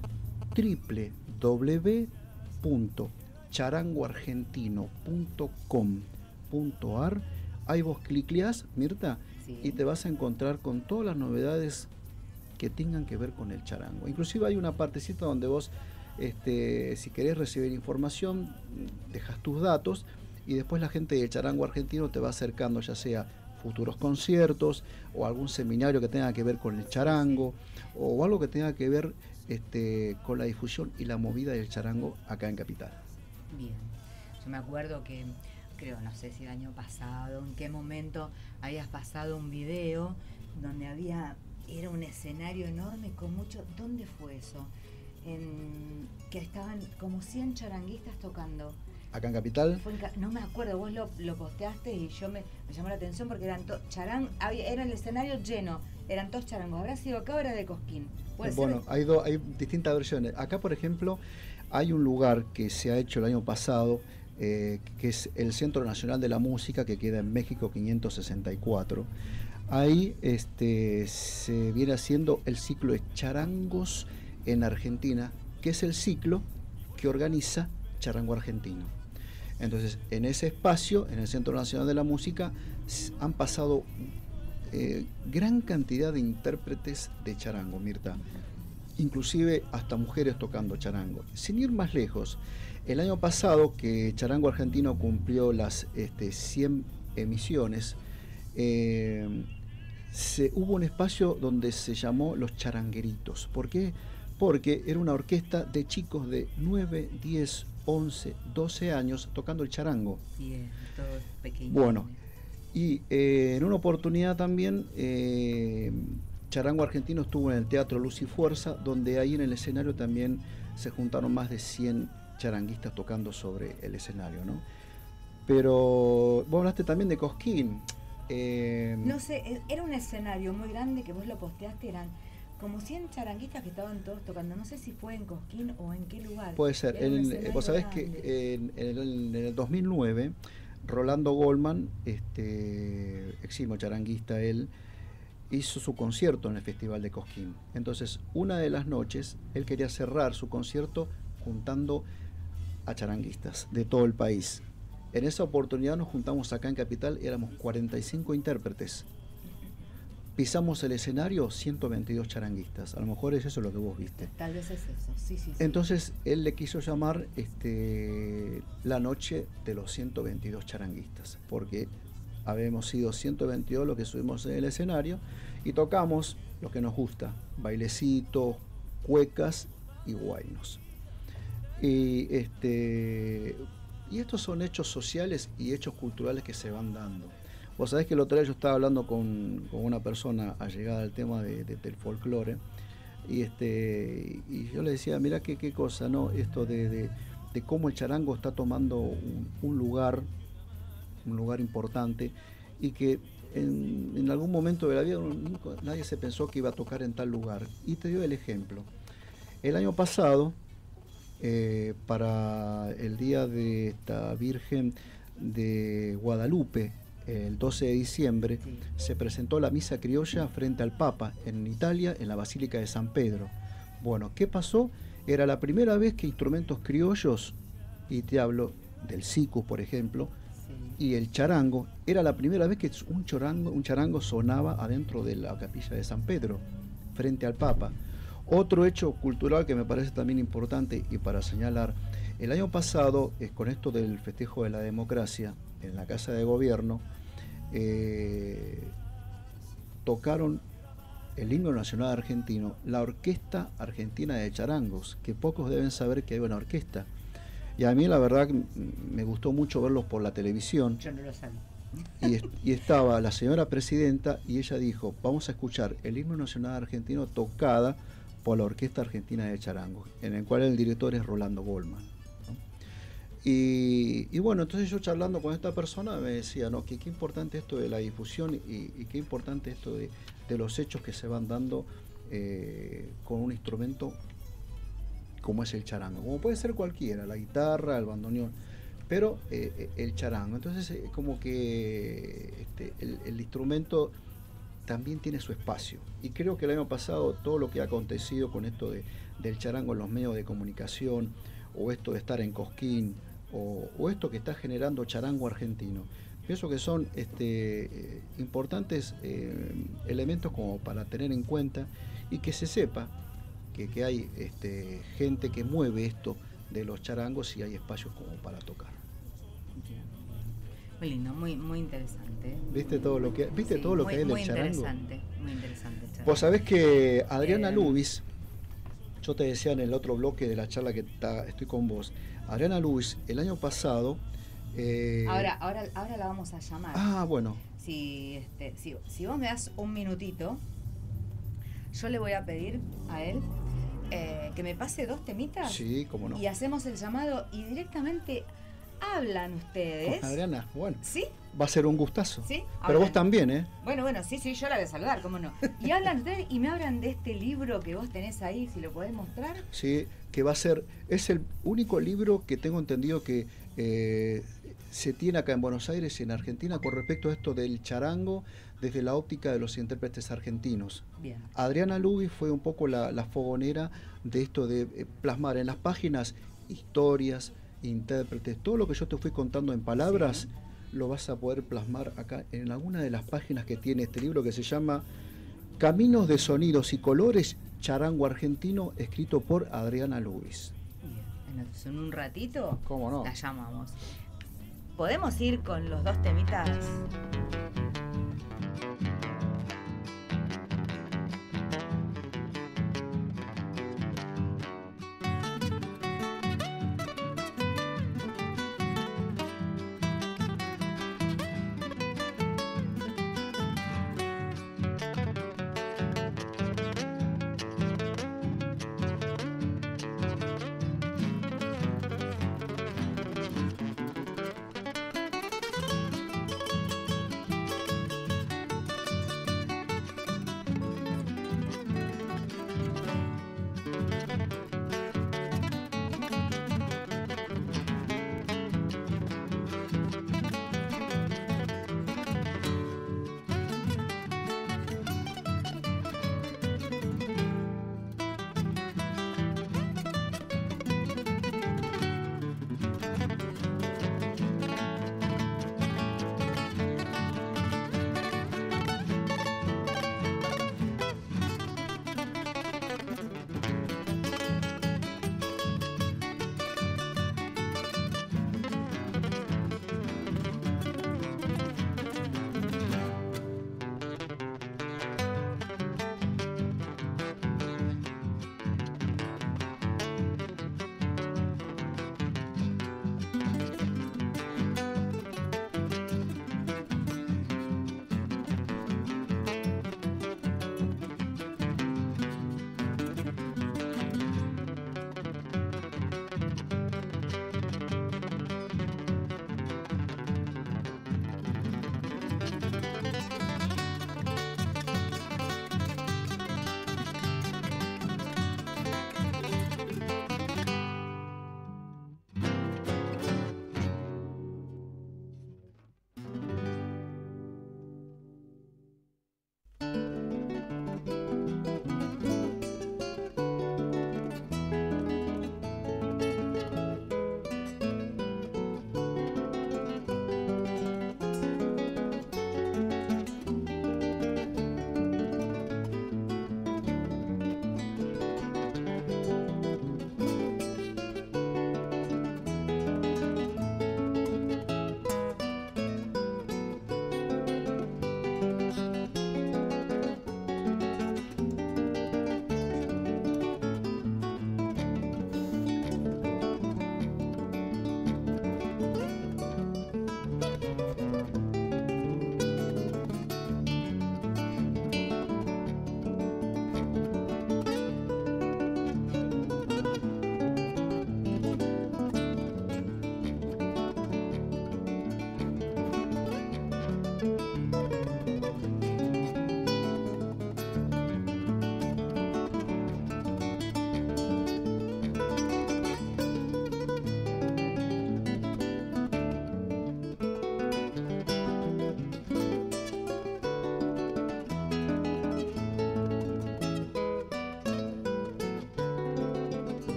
www.charangoargentino.com.ar. Ahí vos cliqueás, Mirta, sí, y te vas a encontrar con todas las novedades que tengan que ver con el charango. Inclusive hay una partecita donde vos, si querés recibir información, dejas tus datos y después la gente del Charango Argentino te va acercando, ya sea futuros conciertos o algún seminario que tenga que ver con el charango o algo que tenga que ver con la difusión y la movida del charango acá en Capital. Bien, yo me acuerdo que, creo, no sé si el año pasado, en qué momento habías pasado un video donde era un escenario enorme con mucho, ¿dónde fue eso? Que estaban como 100 charanguistas tocando. ¿Acá en Capital? No me acuerdo, vos lo posteaste y yo me llamó la atención porque eran era el escenario lleno, eran todos charangos. ¿Habrá sido acá o era de Cosquín? Bueno, hay distintas versiones. Acá, por ejemplo, hay un lugar que se ha hecho el año pasado, que es el Centro Nacional de la Música, que queda en México 564. Ahí se viene haciendo el ciclo de charangos en Argentina, que es el ciclo que organiza Charango Argentino. Entonces, en ese espacio, en el Centro Nacional de la Música, han pasado gran cantidad de intérpretes de charango, Mirta. Inclusive hasta mujeres tocando charango. Sin ir más lejos, el año pasado que Charango Argentino cumplió las 100 emisiones, hubo un espacio donde se llamó Los Charangueritos. ¿Por qué? Porque era una orquesta de chicos de 9, 10, 11, 12 años tocando el charango. Bien, todos pequeños. Bueno, y en una oportunidad también Charango Argentino estuvo en el Teatro Luz y Fuerza, donde ahí en el escenario también se juntaron más de 100 charanguistas tocando sobre el escenario, ¿no? Pero vos hablaste también de Cosquín. No sé, era un escenario muy grande que vos lo posteaste, eran como 100 charanguistas que estaban todos tocando. No sé si fue en Cosquín o en qué lugar. Puede ser. Vos sabés grande. Que en el 2009, Rolando Goldman, eximo charanguista él, hizo su concierto en el Festival de Cosquín. Entonces, una de las noches, él quería cerrar su concierto juntando a charanguistas de todo el país. En esa oportunidad nos juntamos acá en Capital, éramos 45 intérpretes. Pisamos el escenario, 122 charanguistas. A lo mejor es eso lo que vos viste. Tal vez es eso, sí. Entonces, él le quiso llamar la noche de los 122 charanguistas, porque habíamos sido 122 los que subimos en el escenario y tocamos lo que nos gusta, bailecitos, cuecas y guainos. Y estos son hechos sociales y hechos culturales que se van dando. Vos sabés que el otro día yo estaba hablando con una persona allegada al tema del folclore y yo le decía, mira qué cosa, ¿no? Esto de cómo el charango está tomando un lugar importante y que en algún momento de la vida nadie se pensó que iba a tocar en tal lugar. Y te dio el ejemplo. El año pasado, para el día de esta Virgen de Guadalupe, el 12 de diciembre, se presentó la misa criolla frente al Papa en Italia, en la Basílica de San Pedro. Bueno, ¿qué pasó? Era la primera vez que instrumentos criollos, y te hablo del sicu, por ejemplo, y el charango, era la primera vez que un charango sonaba adentro de la capilla de San Pedro, frente al Papa. Otro hecho cultural que me parece también importante y para señalar, el año pasado, con esto del festejo de la democracia, en la Casa de Gobierno, tocaron el himno nacional argentino, la Orquesta Argentina de Charangos, que pocos deben saber que hay una orquesta. Y a mí la verdad me gustó mucho verlos por la televisión. Yo no lo sabía. Y estaba la señora presidenta y ella dijo, vamos a escuchar el himno nacional argentino tocada por la Orquesta Argentina de Charangos, en el cual el director es Rolando Goldman, ¿no? Y bueno, entonces yo charlando con esta persona me decía, ¿no? que qué importante esto de la difusión y qué importante esto de los hechos que se van dando con un instrumento como es el charango, como puede ser cualquiera, la guitarra, el bandoneón, pero el charango. Entonces como que el instrumento también tiene su espacio, y creo que el año pasado todo lo que ha acontecido con esto del charango en los medios de comunicación, o esto de estar en Cosquín, o esto que está generando charango argentino, pienso que son importantes elementos como para tener en cuenta, y que se sepa que hay gente que mueve esto de los charangos y hay espacios como para tocar. Muy lindo, muy interesante. ¿Viste todo lo que hay del charango? Muy interesante el charango. Vos sabés que Adriana Lubis, yo te decía en el otro bloque de la charla que estoy con vos, Adriana Lubis el año pasado... Ahora la vamos a llamar. Ah, bueno. Si vos me das un minutito, yo le voy a pedir a él que me pase 2 temitas. Sí, cómo no. Y hacemos el llamado y directamente hablan ustedes. Con Adriana, bueno. ¿Sí? Va a ser un gustazo. ¿Sí? Pero vos también, ¿eh? Bueno, sí, yo la voy a saludar, cómo no. Y hablan ustedes y me hablan de este libro que vos tenés ahí, si lo podés mostrar. Sí, que va a ser, es el único libro que tengo entendido que se tiene acá en Buenos Aires y en Argentina con respecto a esto del charango desde la óptica de los intérpretes argentinos. Bien. Adriana Lubis fue un poco la fogonera de esto de plasmar en las páginas historias, intérpretes, todo lo que yo te fui contando en palabras, sí, lo vas a poder plasmar acá en alguna de las páginas que tiene este libro que se llama Caminos de Sonidos y Colores, Charango Argentino, escrito por Adriana Lubis. Bien, entonces en un ratito ¿cómo no? La llamamos. ¿Podemos ir con los 2 temitas?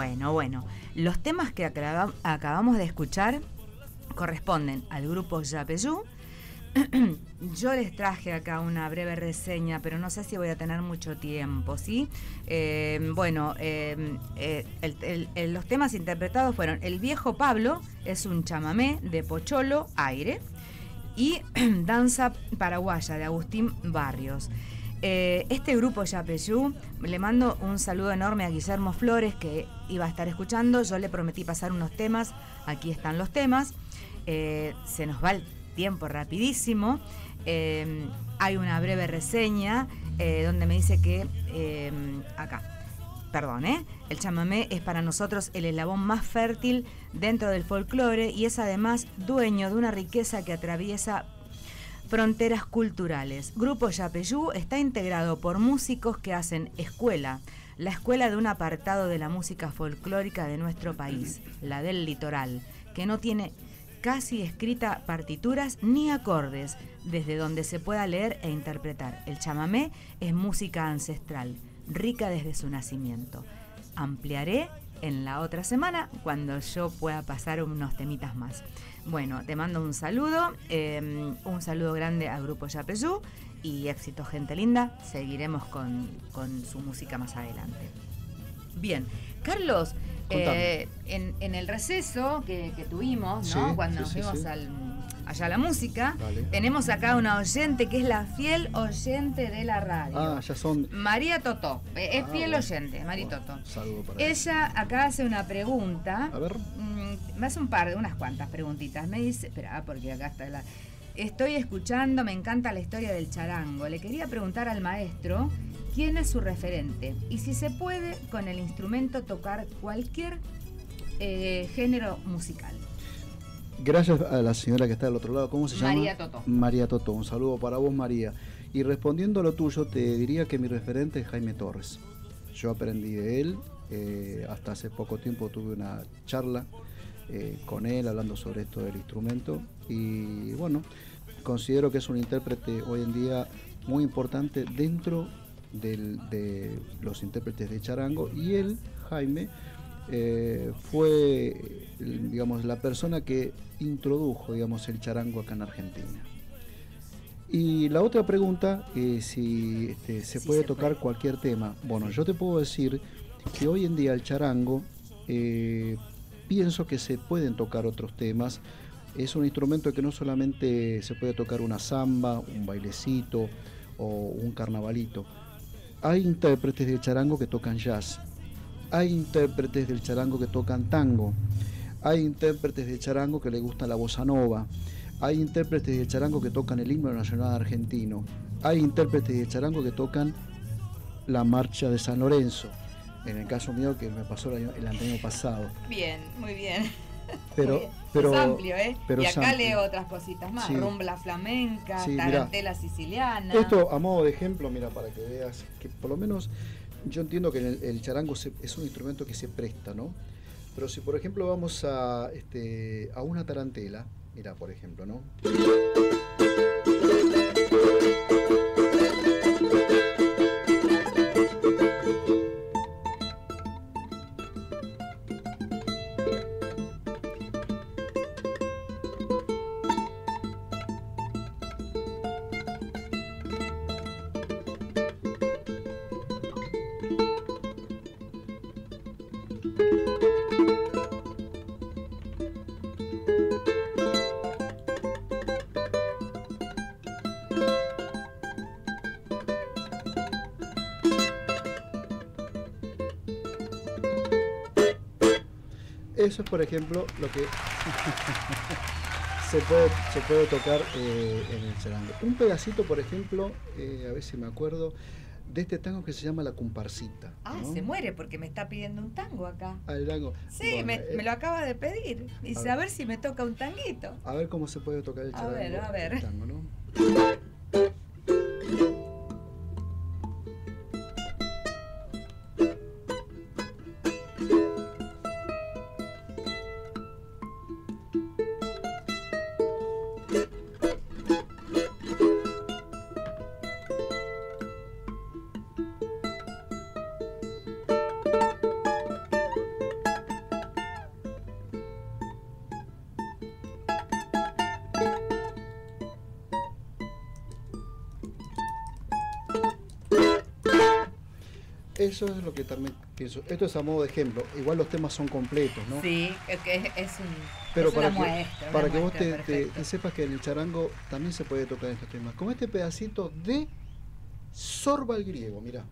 Bueno. Los temas que acabamos de escuchar corresponden al grupo Yapeyú. Yo les traje acá una breve reseña, pero no sé si voy a tener mucho tiempo, ¿sí? Los temas interpretados fueron El Viejo Pablo, es un chamamé de Pocholo Aire, y Danza Paraguaya de Agustín Barrios. Este grupo Yapeyú, le mando un saludo enorme a Guillermo Flores, que iba a estar escuchando. Yo le prometí pasar unos temas, aquí están los temas. Se nos va el tiempo rapidísimo. Hay una breve reseña donde me dice que el chamamé es para nosotros el eslabón más fértil dentro del folclore y es además dueño de una riqueza que atraviesa fronteras culturales. Grupo Yapeyú está integrado por músicos que hacen escuela, la escuela de un apartado de la música folclórica de nuestro país, la del litoral, que no tiene casi escrita partituras ni acordes, desde donde se pueda leer e interpretar. El chamamé es música ancestral, rica desde su nacimiento. Ampliaré en la otra semana cuando yo pueda pasar unos temitas más. Bueno, te mando un saludo grande al grupo Yapeyú y éxito, gente linda. Seguiremos con su música más adelante. Bien, Carlos, en el receso que tuvimos, ¿no? Cuando nos fuimos allá a la música, tenemos acá una oyente que es la fiel oyente de la radio. Ya son... María Totó, es fiel oyente, María Totó. Saludo para ella acá hace una pregunta. A ver. Me hace unas cuantas preguntitas. Me dice, porque acá está estoy escuchando, me encanta la historia del charango. Le quería preguntar al maestro quién es su referente y si se puede con el instrumento tocar cualquier género musical. Gracias a la señora que está del otro lado. ¿Cómo se llama? María Totó. María Totó. Un saludo para vos, María. Y respondiendo a lo tuyo, te diría que mi referente es Jaime Torres. Yo aprendí de él. Hasta hace poco tiempo tuve una charla con él hablando sobre esto del instrumento. Y bueno, considero que es un intérprete hoy en día muy importante dentro de los intérpretes de charango. Y él, Jaime, fue, digamos, la persona que introdujo, digamos, el charango acá en Argentina. Y la otra pregunta, si se puede tocar cualquier tema. Bueno, yo te puedo decir que hoy en día el charango, pienso que se pueden tocar otros temas. Es un instrumento que no solamente se puede tocar una samba, un bailecito o un carnavalito. Hay intérpretes del charango que tocan jazz. Hay intérpretes del charango que tocan tango. Hay intérpretes del charango que les gusta la bossa nova. Hay intérpretes del charango que tocan el himno nacional argentino. Hay intérpretes del charango que tocan la marcha de San Lorenzo. En el caso mío, que me pasó el año pasado. Bien, muy bien. Pero es amplio, ¿eh? Pero y acá amplio. leo otras cositas más. Sí. Rumbla flamenca, sí, tarantela siciliana. Esto, a modo de ejemplo, mira, para que veas que por lo menos yo entiendo que el charango es un instrumento que se presta, ¿no? Pero si, por ejemplo, vamos a una tarantela, mira, por ejemplo, ¿no? Eso es, por ejemplo, lo que se puede tocar en el charango. Un pedacito, por ejemplo, a ver si me acuerdo, de este tango que se llama La Comparsita. ¿No? Se muere porque me está pidiendo un tango acá. El tango. Sí, bueno, me lo acaba de pedir. Dice, a ver si me toca un tanguito. A ver cómo se puede tocar el charango. A ver. El tango, ¿no? Eso es lo que también pienso. Esto es a modo de ejemplo. Igual los temas son completos, ¿no? Sí, es Pero una muestra. Para una que vos muestra te perfecta. sepas que en el charango también se puede tocar estos temas. Como este pedacito de Sorba el Griego, mirá.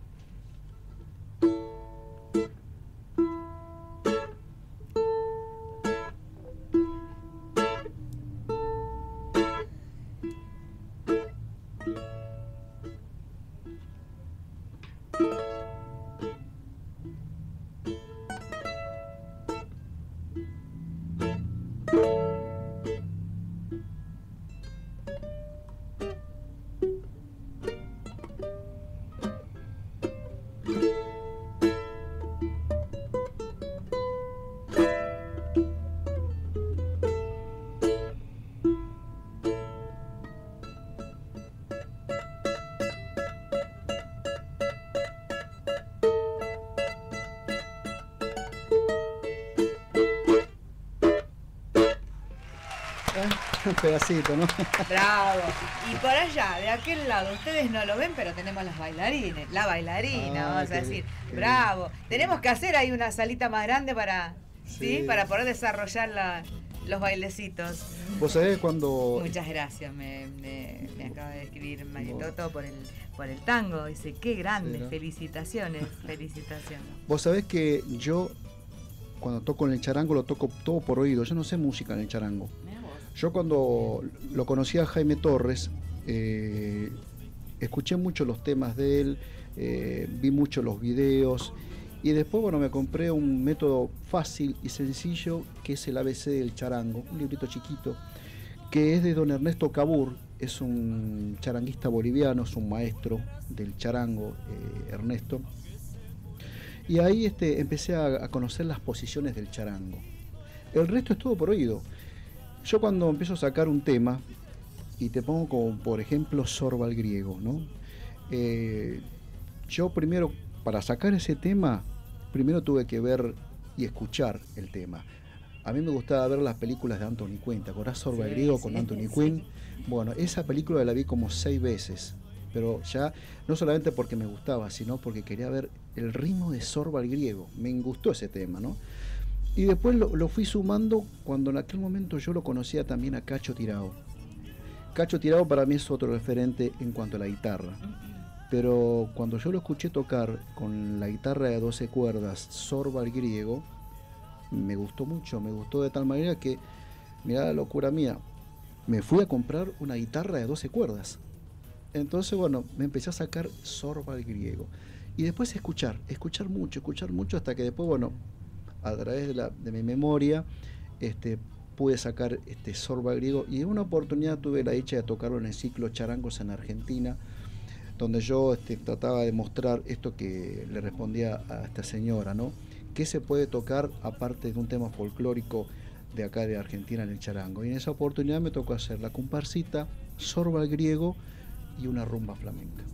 Un pedacito, ¿no? Bravo. Y por allá, de aquel lado, ustedes no lo ven, pero tenemos las bailarines, la bailarina, vamos a decir. Bravo. Tenemos que hacer ahí una salita más grande para, ¿sí? Para poder desarrollar los bailecitos. Vos sabés cuando... Muchas gracias, me acaba de escribir Maritoto por el tango. Dice, qué grande, Sí, ¿no? Felicitaciones, felicitaciones. Vos sabés que yo, cuando toco en el charango, lo toco todo por oído. Yo no sé música en el charango. Yo cuando lo conocí a Jaime Torres, escuché mucho los temas de él, vi mucho los videos y después, bueno, me compré un método fácil y sencillo que es el ABC del charango, un librito chiquito que es de don Ernesto Cabur, es un charanguista boliviano, es un maestro del charango, Ernesto. Y ahí empecé a conocer las posiciones del charango. El resto es todo por oído. Yo cuando empiezo a sacar un tema, y te pongo como por ejemplo Sorba el Griego, ¿no? Yo primero, para sacar ese tema, primero tuve que ver y escuchar el tema. A mí me gustaba ver las películas de Anthony Quinn, ¿te acordás Sorba el Griego con Anthony Quinn? Bueno, esa película la vi como 6 veces, pero ya no solamente porque me gustaba, sino porque quería ver el ritmo de Sorba el Griego. Me gustó ese tema, ¿no? Y después lo fui sumando cuando en aquel momento yo lo conocía también a Cacho Tirao. Cacho Tirao para mí es otro referente en cuanto a la guitarra. Pero cuando yo lo escuché tocar con la guitarra de 12 cuerdas, Sorba el Griego, me gustó mucho, me gustó de tal manera que, mirá la locura mía, me fui a comprar una guitarra de 12 cuerdas. Entonces, bueno, me empecé a sacar Sorba el Griego. Y después escuchar mucho, hasta que después, bueno, a través de mi memoria, pude sacar Sorba Griego, y en una oportunidad tuve la dicha de tocarlo en el ciclo Charangos en Argentina, donde yo trataba de mostrar esto que le respondía a esta señora, ¿no? ¿Qué se puede tocar aparte de un tema folclórico de acá de Argentina en el charango? Y en esa oportunidad me tocó hacer la comparsita, Sorba Griego y una rumba flamenca.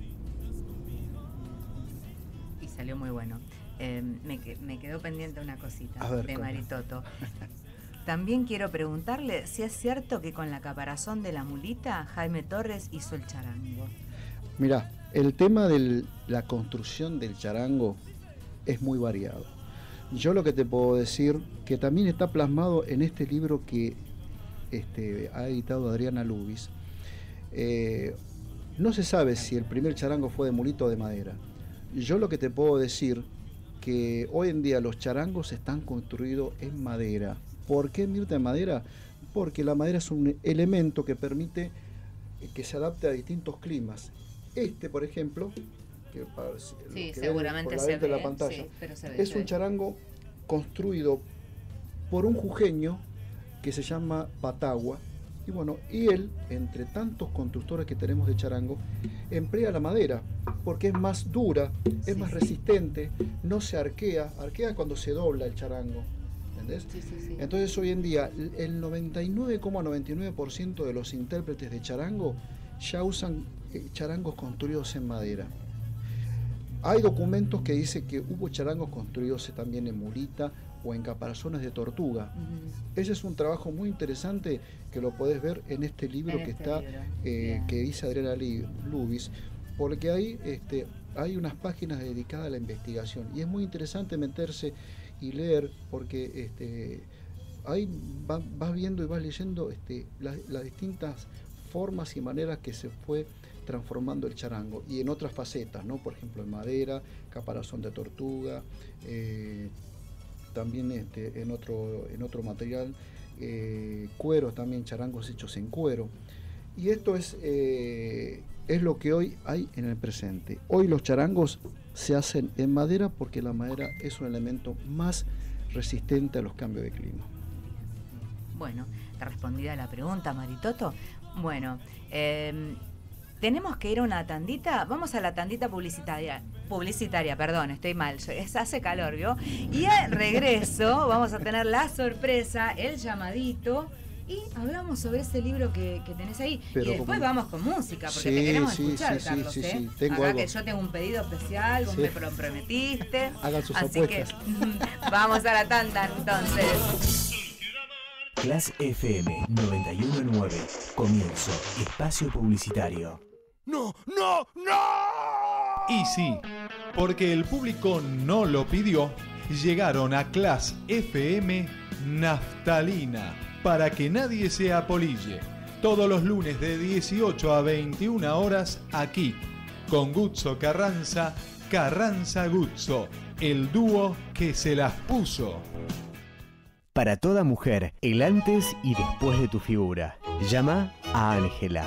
Y salió muy bueno. Me quedó pendiente una cosita de Maritoto. También quiero preguntarle si es cierto que con la caparazón de la mulita Jaime Torres hizo el charango. Mirá, el tema de la construcción del charango es muy variado. Yo lo que te puedo decir, que también está plasmado en este libro que ha editado Adriana Lubis. No se sabe si el primer charango fue de mulita o de madera. Yo lo que te puedo decir, que hoy en día los charangos están construidos en madera. ¿Por qué, Mirta, en madera? Porque la madera es un elemento que permite que se adapte a distintos climas. Por ejemplo, que sí, seguramente se ve, la pantalla, sí, pero se ve, es un charango construido por un jujeño que se llama Patagua. Y bueno, y él, entre tantos constructores que tenemos de charango, emplea la madera porque es más dura, es más resistente, no se arquea cuando se dobla el charango, ¿entendés? Entonces hoy en día el 99,99% de los intérpretes de charango ya usan charangos construidos en madera. Hay documentos que dicen que hubo charangos construidos también en mulita o en caparazones de tortuga. Ese es un trabajo muy interesante que lo podés ver en este libro que dice Adriana Lubis, porque ahí hay unas páginas dedicadas a la investigación y es muy interesante meterse y leer porque ahí vas viendo y vas leyendo las distintas formas y maneras que se fue transformando el charango y en otras facetas, ¿no? Por ejemplo, en madera, caparazón de tortuga, también en otro material, cueros también, charangos hechos en cuero. Y esto es lo que hoy hay en el presente. Hoy los charangos se hacen en madera porque la madera es un elemento más resistente a los cambios de clima. Bueno, te respondida la pregunta, Maritoto. Bueno, tenemos que ir a una tandita. Vamos a la tandita publicitaria, perdón, estoy mal. Hace calor, ¿vio? Y al regreso vamos a tener la sorpresa, el llamadito. Y hablamos sobre ese libro que tenés ahí. Pero y después vamos con música, porque te queremos escuchar, Carlos. Sí. Tengo acá que yo tengo un pedido especial, vos me prometiste. Hagan sus así apuestas. Que vamos a la tanda entonces. Class FM 91.9. Comienzo. Espacio publicitario. ¡No! Y sí, porque el público no lo pidió, llegaron a Class FM Naftalina, para que nadie se apolille. Todos los lunes de 18 a 21 horas aquí, con Guzzo Carranza, Carranza Guzzo, el dúo que se las puso. Para toda mujer, el antes y después de tu figura. Llama a Ángela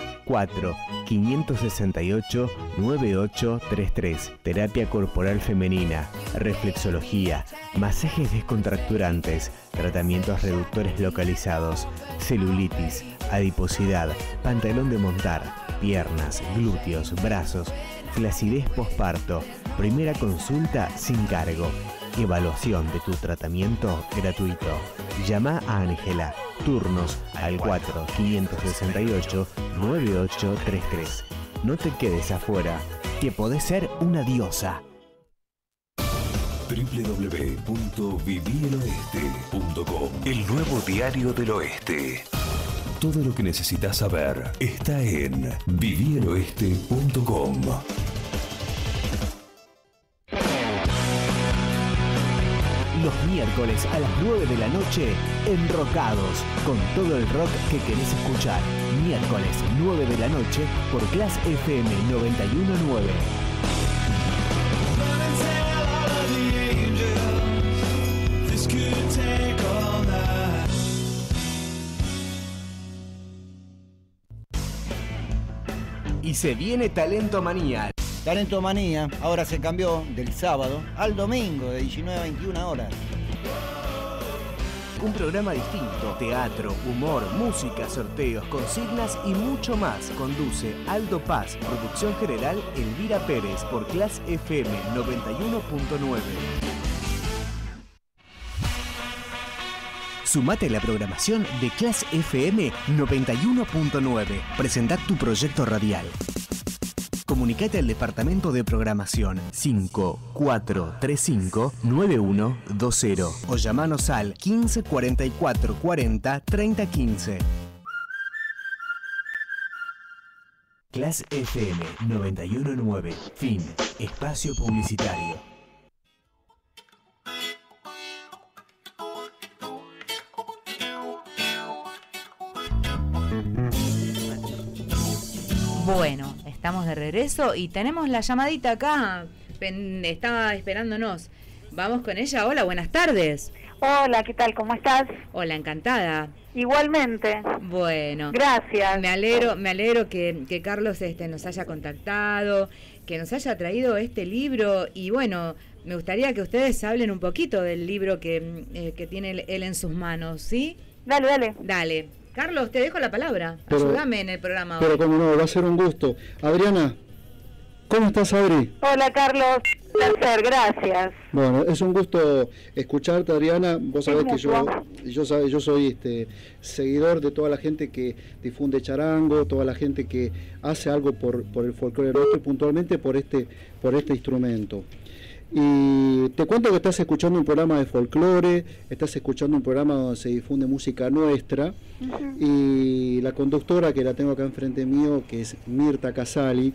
4-568-9833. Terapia corporal femenina, reflexología, masajes descontracturantes, tratamientos reductores localizados, celulitis, adiposidad, pantalón de montar, piernas, glúteos, brazos, flacidez posparto. Primera consulta sin cargo. Evaluación de tu tratamiento gratuito. Llama a Ángela. Turnos al 4-568-9833. No te quedes afuera, que podés ser una diosa. www.vivieloeste.com. El nuevo diario del oeste. Todo lo que necesitas saber está en vivieloeste.com. Los miércoles a las 9 de la noche, Enrocados, con todo el rock que querés escuchar. Miércoles 9 de la noche por Class FM 91.9. Y se viene Talento Manía. Talento Manía ahora se cambió del sábado al domingo de 19 a 21 horas. Un programa distinto, teatro, humor, música, sorteos, consignas y mucho más. Conduce Aldo Paz, producción general Elvira Pérez por Class FM 91.9. Sumate a la programación de Class FM 91.9. Presentá tu proyecto radial. Comunicate al departamento de programación 5435-9120 o llamanos al 15 44 40 30 15. Class FM 91.9. Fin. Espacio publicitario. Bueno, estamos de regreso y tenemos la llamadita acá. Estaba esperándonos. Vamos con ella. Hola, buenas tardes. Hola, ¿qué tal? ¿Cómo estás? Hola, encantada. Igualmente. Bueno. Gracias. Me alegro que Carlos nos haya contactado, que nos haya traído este libro y bueno, me gustaría que ustedes hablen un poquito del libro que tiene él en sus manos, ¿sí? Dale. Dale. Carlos, te dejo la palabra. Ayúdame en el programa. Pero como no, va a ser un gusto. Adriana, ¿cómo estás, Adri? Hola, Carlos. Placer, gracias. Bueno, es un gusto escucharte, Adriana. Vos sabés que yo soy seguidor de toda la gente que difunde charango, toda la gente que hace algo por el folclore nuestro y puntualmente por este instrumento. Y te cuento que estás escuchando un programa de folclore, estás escuchando un programa donde se difunde música nuestra, y la conductora que la tengo acá enfrente mío, que es Mirta Casali,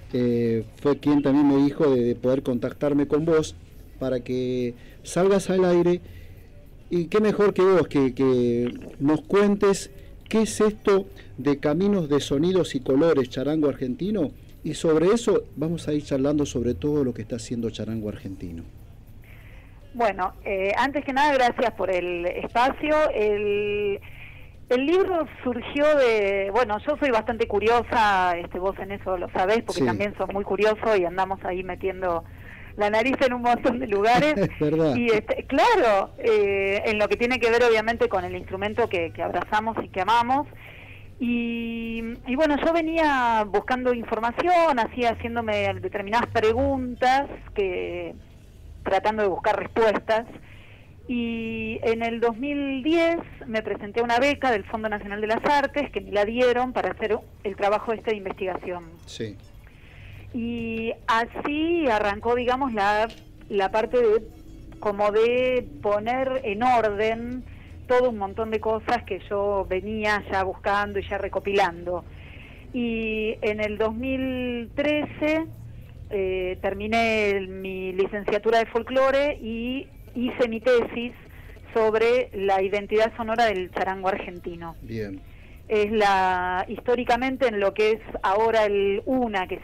fue quien también me dijo de poder contactarme con vos para que salgas al aire, y qué mejor que vos que nos cuentes qué es esto de Caminos de Sonidos y Colores, Charango Argentino, y sobre eso vamos a ir charlando sobre todo lo que está haciendo Charango Argentino. Bueno, antes que nada, gracias por el espacio. El libro surgió de, bueno, yo soy bastante curiosa, vos en eso lo sabés, porque sí, también sos muy curioso y andamos ahí metiendo la nariz en un montón de lugares. ¿Verdad? Y claro, en lo que tiene que ver obviamente con el instrumento que abrazamos y que amamos. Y bueno, yo venía buscando información, así haciéndome determinadas preguntas, tratando de buscar respuestas. Y en el 2010 me presenté a una beca del Fondo Nacional de las Artes, que me la dieron para hacer el trabajo de investigación. Sí. Y así arrancó, digamos, la parte de poner en orden todo un montón de cosas que yo venía ya buscando y ya recopilando. Y en el 2013 terminé mi licenciatura de folclore y hice mi tesis sobre la identidad sonora del charango argentino. Bien. Es históricamente en lo que es ahora el UNA, que es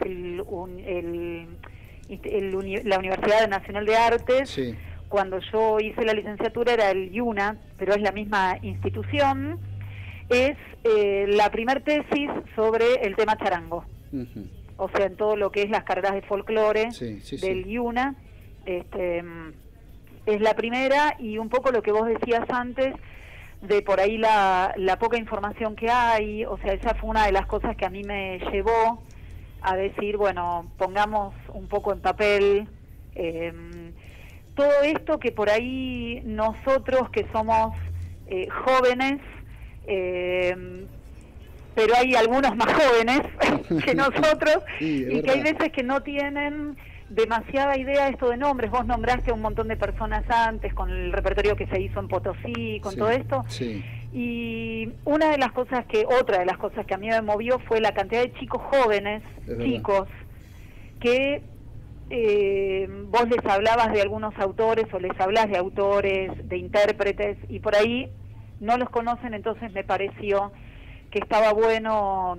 la Universidad Nacional de Artes. Sí. Cuando yo hice la licenciatura era el IUNA, pero es la misma institución. Es la primer tesis sobre el tema charango. Uh-huh. O sea, en todo lo que es las carreras de folclore del IUNA. Es la primera, y un poco lo que vos decías antes, de por ahí la poca información que hay. O sea, esa fue una de las cosas que a mí me llevó a decir, bueno, pongamos un poco en papel todo esto que por ahí nosotros que somos jóvenes, pero hay algunos más jóvenes que nosotros, sí, y que hay veces que no tienen demasiada idea esto de nombres. Vos nombraste a un montón de personas antes con el repertorio que se hizo en Potosí, con todo esto. Sí. Y otra de las cosas que a mí me movió fue la cantidad de chicos jóvenes, chicos, que vos les hablabas de algunos autores o les hablas de autores, de intérpretes, y por ahí no los conocen. Entonces me pareció que estaba bueno,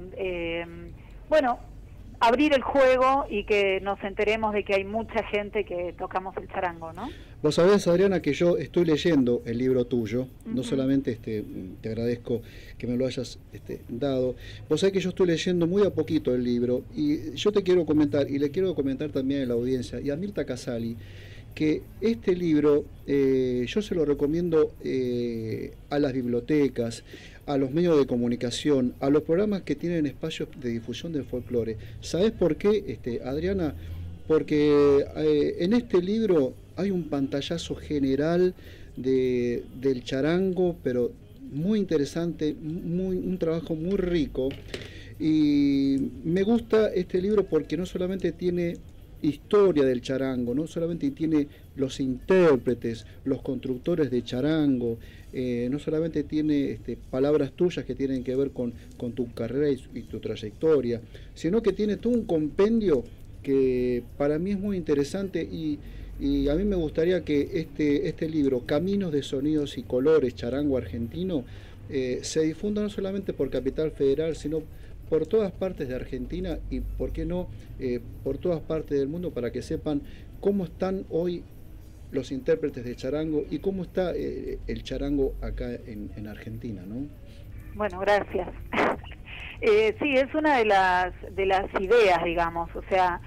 abrir el juego y que nos enteremos de que hay mucha gente que tocamos el charango, ¿no? Vos sabés, Adriana, que yo estoy leyendo el libro tuyo. Uh-huh. No solamente te agradezco que me lo hayas dado. Vos sabés que yo estoy leyendo muy a poquito el libro, y yo te quiero comentar, y le quiero comentar también a la audiencia y a Mirta Casali, que este libro yo se lo recomiendo a las bibliotecas, a los medios de comunicación, a los programas que tienen espacios de difusión del folclore. ¿Sabés por qué, Adriana? Porque en este libro hay un pantallazo general del charango, pero muy interesante, un trabajo muy rico. Y me gusta este libro porque no solamente tiene historia del charango, no solamente tiene los intérpretes, los constructores de charango, no solamente tiene palabras tuyas que tienen que ver con tu carrera y tu trayectoria, sino que tiene todo un compendio que para mí es muy interesante, y a mí me gustaría que este libro, Caminos de Sonidos y Colores, Charango Argentino, se difunda no solamente por Capital Federal, sino por todas partes de Argentina, y por qué no por todas partes del mundo, para que sepan cómo están hoy los intérpretes de charango y cómo está el charango acá en Argentina, ¿no? Bueno, gracias. Sí, es una de las ideas, digamos. O sea,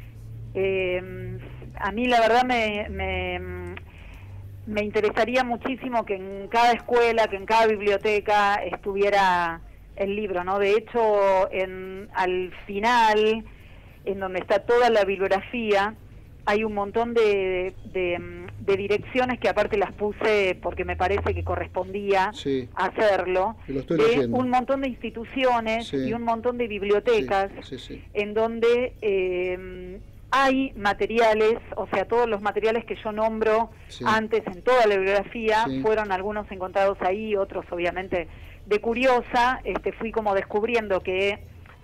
a mí la verdad me interesaría muchísimo que en cada escuela, que en cada biblioteca estuviera el libro, ¿no? De hecho, al final, en donde está toda la bibliografía, hay un montón de direcciones que aparte las puse porque me parece que correspondía hacerlo, de un montón de instituciones y un montón de bibliotecas en donde hay materiales, o sea, todos los materiales que yo nombro antes en toda la bibliografía, fueron algunos encontrados ahí, otros obviamente de curiosa, fui como descubriendo que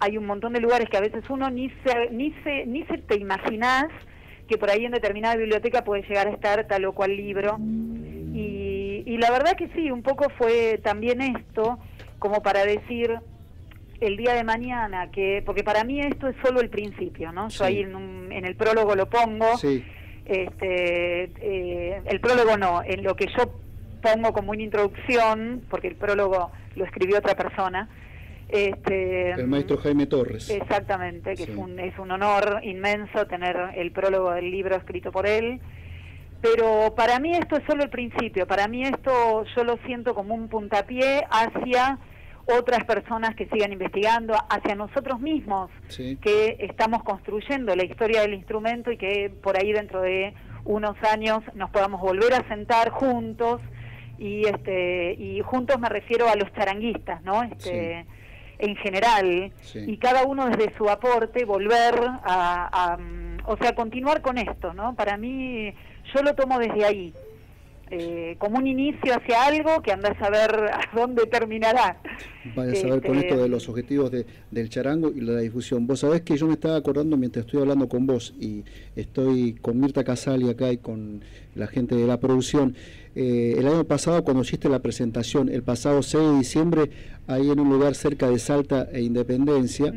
hay un montón de lugares que a veces uno ni se te imaginás que por ahí en determinada biblioteca puede llegar a estar tal o cual libro. Y la verdad que sí, un poco fue también esto, como para decir el día de mañana, porque para mí esto es solo el principio, ¿no? Yo ahí en el prólogo lo pongo, el prólogo no, en lo que yo pongo como una introducción, porque el prólogo lo escribió otra persona, el maestro Jaime Torres. Exactamente, que es un honor inmenso tener el prólogo del libro escrito por él. Pero para mí esto es solo el principio, para mí esto yo lo siento como un puntapié hacia otras personas que sigan investigando, hacia nosotros mismos, que estamos construyendo la historia del instrumento y que por ahí dentro de unos años nos podamos volver a sentar juntos, y juntos me refiero a los charanguistas, ¿no? En general, y cada uno desde su aporte volver o sea, continuar con esto, ¿no? Para mí, yo lo tomo desde ahí, como un inicio hacia algo que anda a saber a dónde terminará. Vaya a saber con esto de los objetivos del charango y la difusión. Vos sabés que yo me estaba acordando mientras estoy hablando con vos, y estoy con Mirta Casali acá y con la gente de la producción. El año pasado, cuando hiciste la presentación, el pasado 6 de diciembre, ahí en un lugar cerca de Salta e Independencia,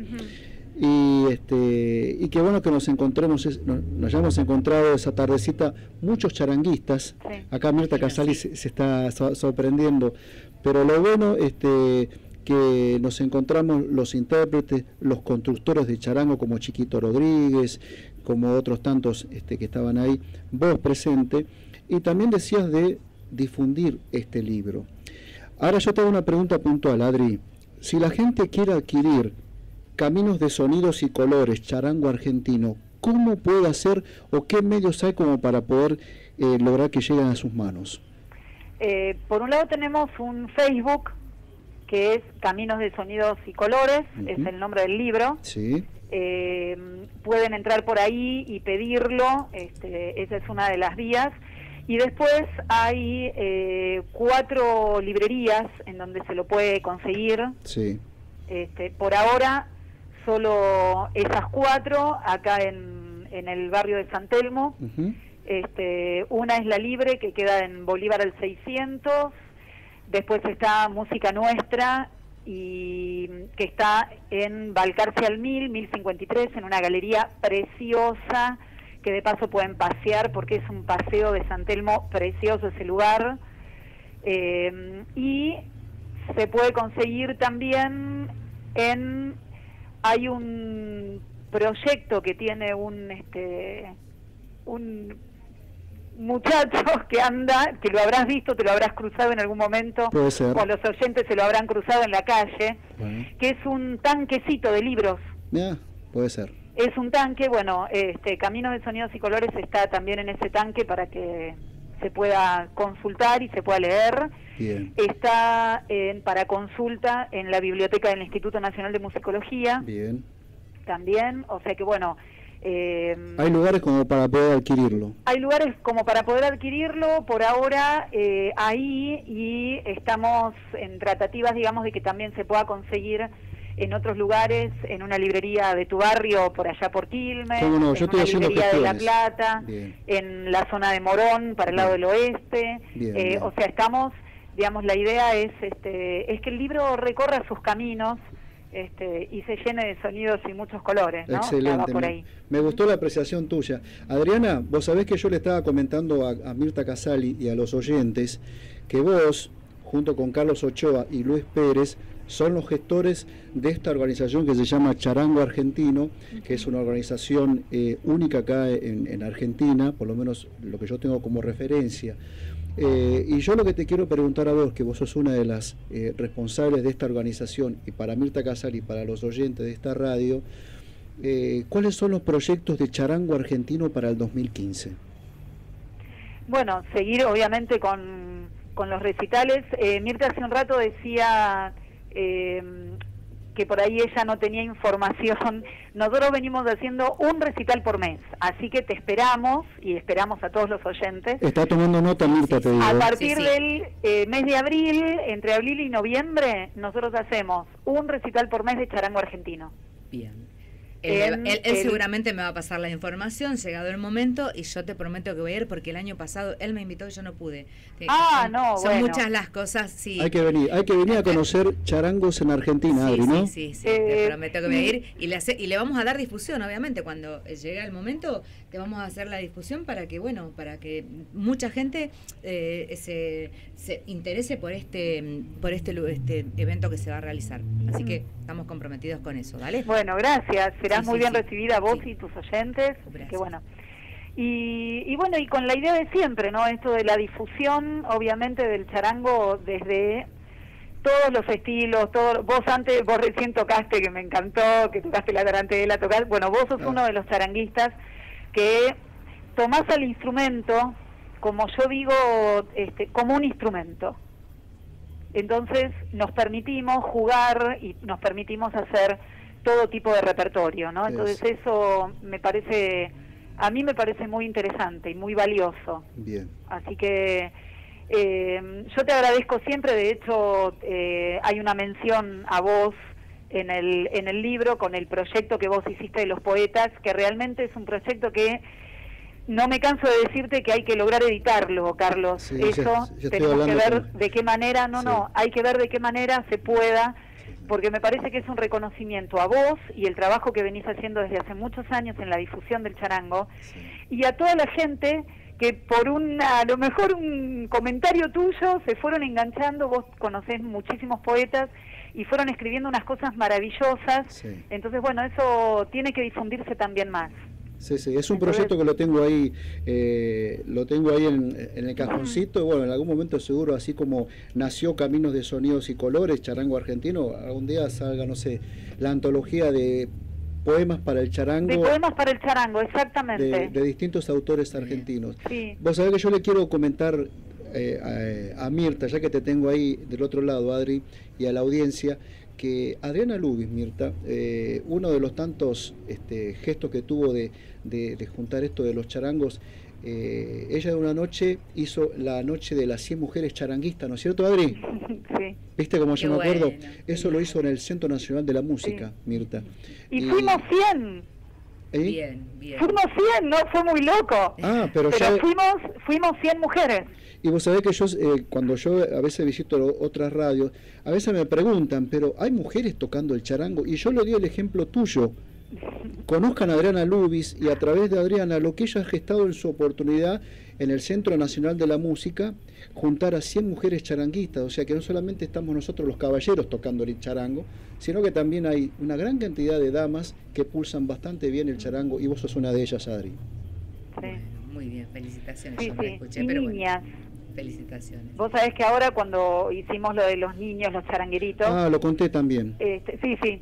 y qué bueno que nos encontremos, nos hayamos encontrado esa tardecita muchos charanguistas. Acá Mirta Casali se está sorprendiendo, pero lo bueno que nos encontramos los intérpretes, los constructores de charango como Chiquito Rodríguez, como otros tantos que estaban ahí, vos presente, y también decías de difundir este libro. Ahora yo te hago una pregunta puntual, Adri. Si la gente quiere adquirir Caminos de Sonidos y Colores, charango argentino, ¿cómo puede hacer o qué medios hay como para poder lograr que lleguen a sus manos? Por un lado tenemos un Facebook que es Caminos de Sonidos y Colores, es el nombre del libro. Pueden entrar por ahí y pedirlo, esa es una de las vías. Y después hay 4 librerías en donde se lo puede conseguir. Por ahora solo esas 4 acá en el barrio de San Telmo. Una es La Libre, que queda en Bolívar al 600. Después está Música Nuestra, y que está en Balcarce al 1053, en una galería preciosa, que de paso pueden pasear porque es un paseo de San Telmo precioso ese lugar. Y se puede conseguir también hay un proyecto que tiene un muchacho que anda, que lo habrás visto, te lo habrás cruzado en algún momento, o los oyentes se lo habrán cruzado en la calle, que es un tanquecito de libros. Puede ser. Es un tanque, bueno, Caminos de Sonidos y Colores está también en ese tanque para que se pueda consultar y se pueda leer. Está para consulta en la biblioteca del Instituto Nacional de Musicología. También, o sea que bueno... hay lugares como para poder adquirirlo. Hay lugares como para poder adquirirlo, por ahora ahí, y estamos en tratativas, digamos, de que también se pueda conseguir en otros lugares, en una librería de tu barrio, por allá por Quilmes, en una librería de La Plata, en la zona de Morón, para el lado del oeste. O sea, estamos, digamos, la idea es que el libro recorra sus caminos, y se llene de sonidos y muchos colores, ¿no? Excelente, por ahí. Me gustó la apreciación tuya. Adriana, vos sabés que yo le estaba comentando a Mirta Casali y a los oyentes que vos, junto con Carlos Ochoa y Luis Pérez, son los gestores de esta organización que se llama Charango Argentino, que es una organización única acá en Argentina, por lo menos lo que yo tengo como referencia. Y yo lo que te quiero preguntar a vos, que vos sos una de las responsables de esta organización, y para Mirta Casali y para los oyentes de esta radio, ¿cuáles son los proyectos de Charango Argentino para el 2015? Bueno, seguir obviamente con los recitales. Mirta hace un rato decía que por ahí ella no tenía información. Nosotros venimos haciendo un recital por mes, así que te esperamos, y esperamos a todos los oyentes. Está tomando nota, Mirta, te digo. A partir del mes de abril, entre abril y noviembre, nosotros hacemos un recital por mes de charango argentino. Bien. Él seguramente me va a pasar la información, llegado el momento, y yo te prometo que voy a ir, porque el año pasado él me invitó y yo no pude. Son muchas las cosas, sí. Hay que venir a conocer charangos en Argentina, Adri, ¿no? Sí, te prometo que voy a ir, y le vamos a dar difusión, obviamente, cuando llegue el momento, te vamos a hacer la difusión para que mucha gente se interese por este evento que se va a realizar. Así que estamos comprometidos con eso, ¿vale? Bueno, gracias. Serás muy bien recibida vos y tus oyentes. Así que bueno. Y bueno, y con la idea de siempre, ¿no? Esto de la difusión, obviamente, del charango desde todos los estilos, vos recién tocaste, que me encantó, que tocaste la tarantela, bueno, vos sos uno de los charanguistas que tomás al instrumento, como yo digo, como un instrumento. Entonces nos permitimos jugar y nos permitimos hacer todo tipo de repertorio, ¿no? Entonces eso a mí me parece muy interesante y muy valioso. Bien. Así que yo te agradezco siempre. De hecho, hay una mención a vos en el libro con el proyecto que vos hiciste de los poetas, que realmente es un proyecto que no me canso de decirte que hay que lograr editarlo, Carlos. Sí, eso ya tenemos que ver de qué manera, hay que ver de qué manera se pueda, porque me parece que es un reconocimiento a vos y el trabajo que venís haciendo desde hace muchos años en la difusión del charango, y a toda la gente que por a lo mejor un comentario tuyo se fueron enganchando. Vos conocés muchísimos poetas y fueron escribiendo unas cosas maravillosas. Entonces, bueno, eso tiene que difundirse también más. Sí, es un proyecto que lo tengo ahí en el cajoncito, y bueno, en algún momento seguro, así como nació Caminos de Sonidos y Colores, charango argentino, algún día salga, no sé, la antología de poemas para el charango. De poemas para el charango, exactamente. De distintos autores argentinos. Sí. Vos sabés que yo le quiero comentar a Mirta, ya que te tengo ahí del otro lado, Adri, y a la audiencia, que Adriana Lubis, Mirta, uno de los tantos gestos que tuvo de juntar esto de los charangos, ella de una noche hizo la noche de las 100 mujeres charanguistas, ¿no es cierto, Adri? Sí. ¿Viste cómo yo me acuerdo? Eso lo hizo en el Centro Nacional de la Música, Mirta. Y fuimos 100. Bien. Fuimos 100, ¿no? Fue muy loco. Pero ya... fuimos 100 mujeres. Y vos sabés que yo, cuando yo a veces visito otras radios, a veces me preguntan, pero ¿hay mujeres tocando el charango? Y yo le doy el ejemplo tuyo. Conozcan a Adriana Lubis, y a través de Adriana, lo que ella ha gestado en su oportunidad en el Centro Nacional de la Música, juntar a 100 mujeres charanguistas. O sea que no solamente estamos nosotros los caballeros tocando el charango, sino que también hay una gran cantidad de damas que pulsan bastante bien el charango, y vos sos una de ellas, Adri. Sí. Muy bien, felicitaciones. Sí, yo me escuché, y pero niñas. Bueno, felicitaciones. Vos sabés que ahora cuando hicimos lo de los niños, los charangueritos... lo conté también. Sí.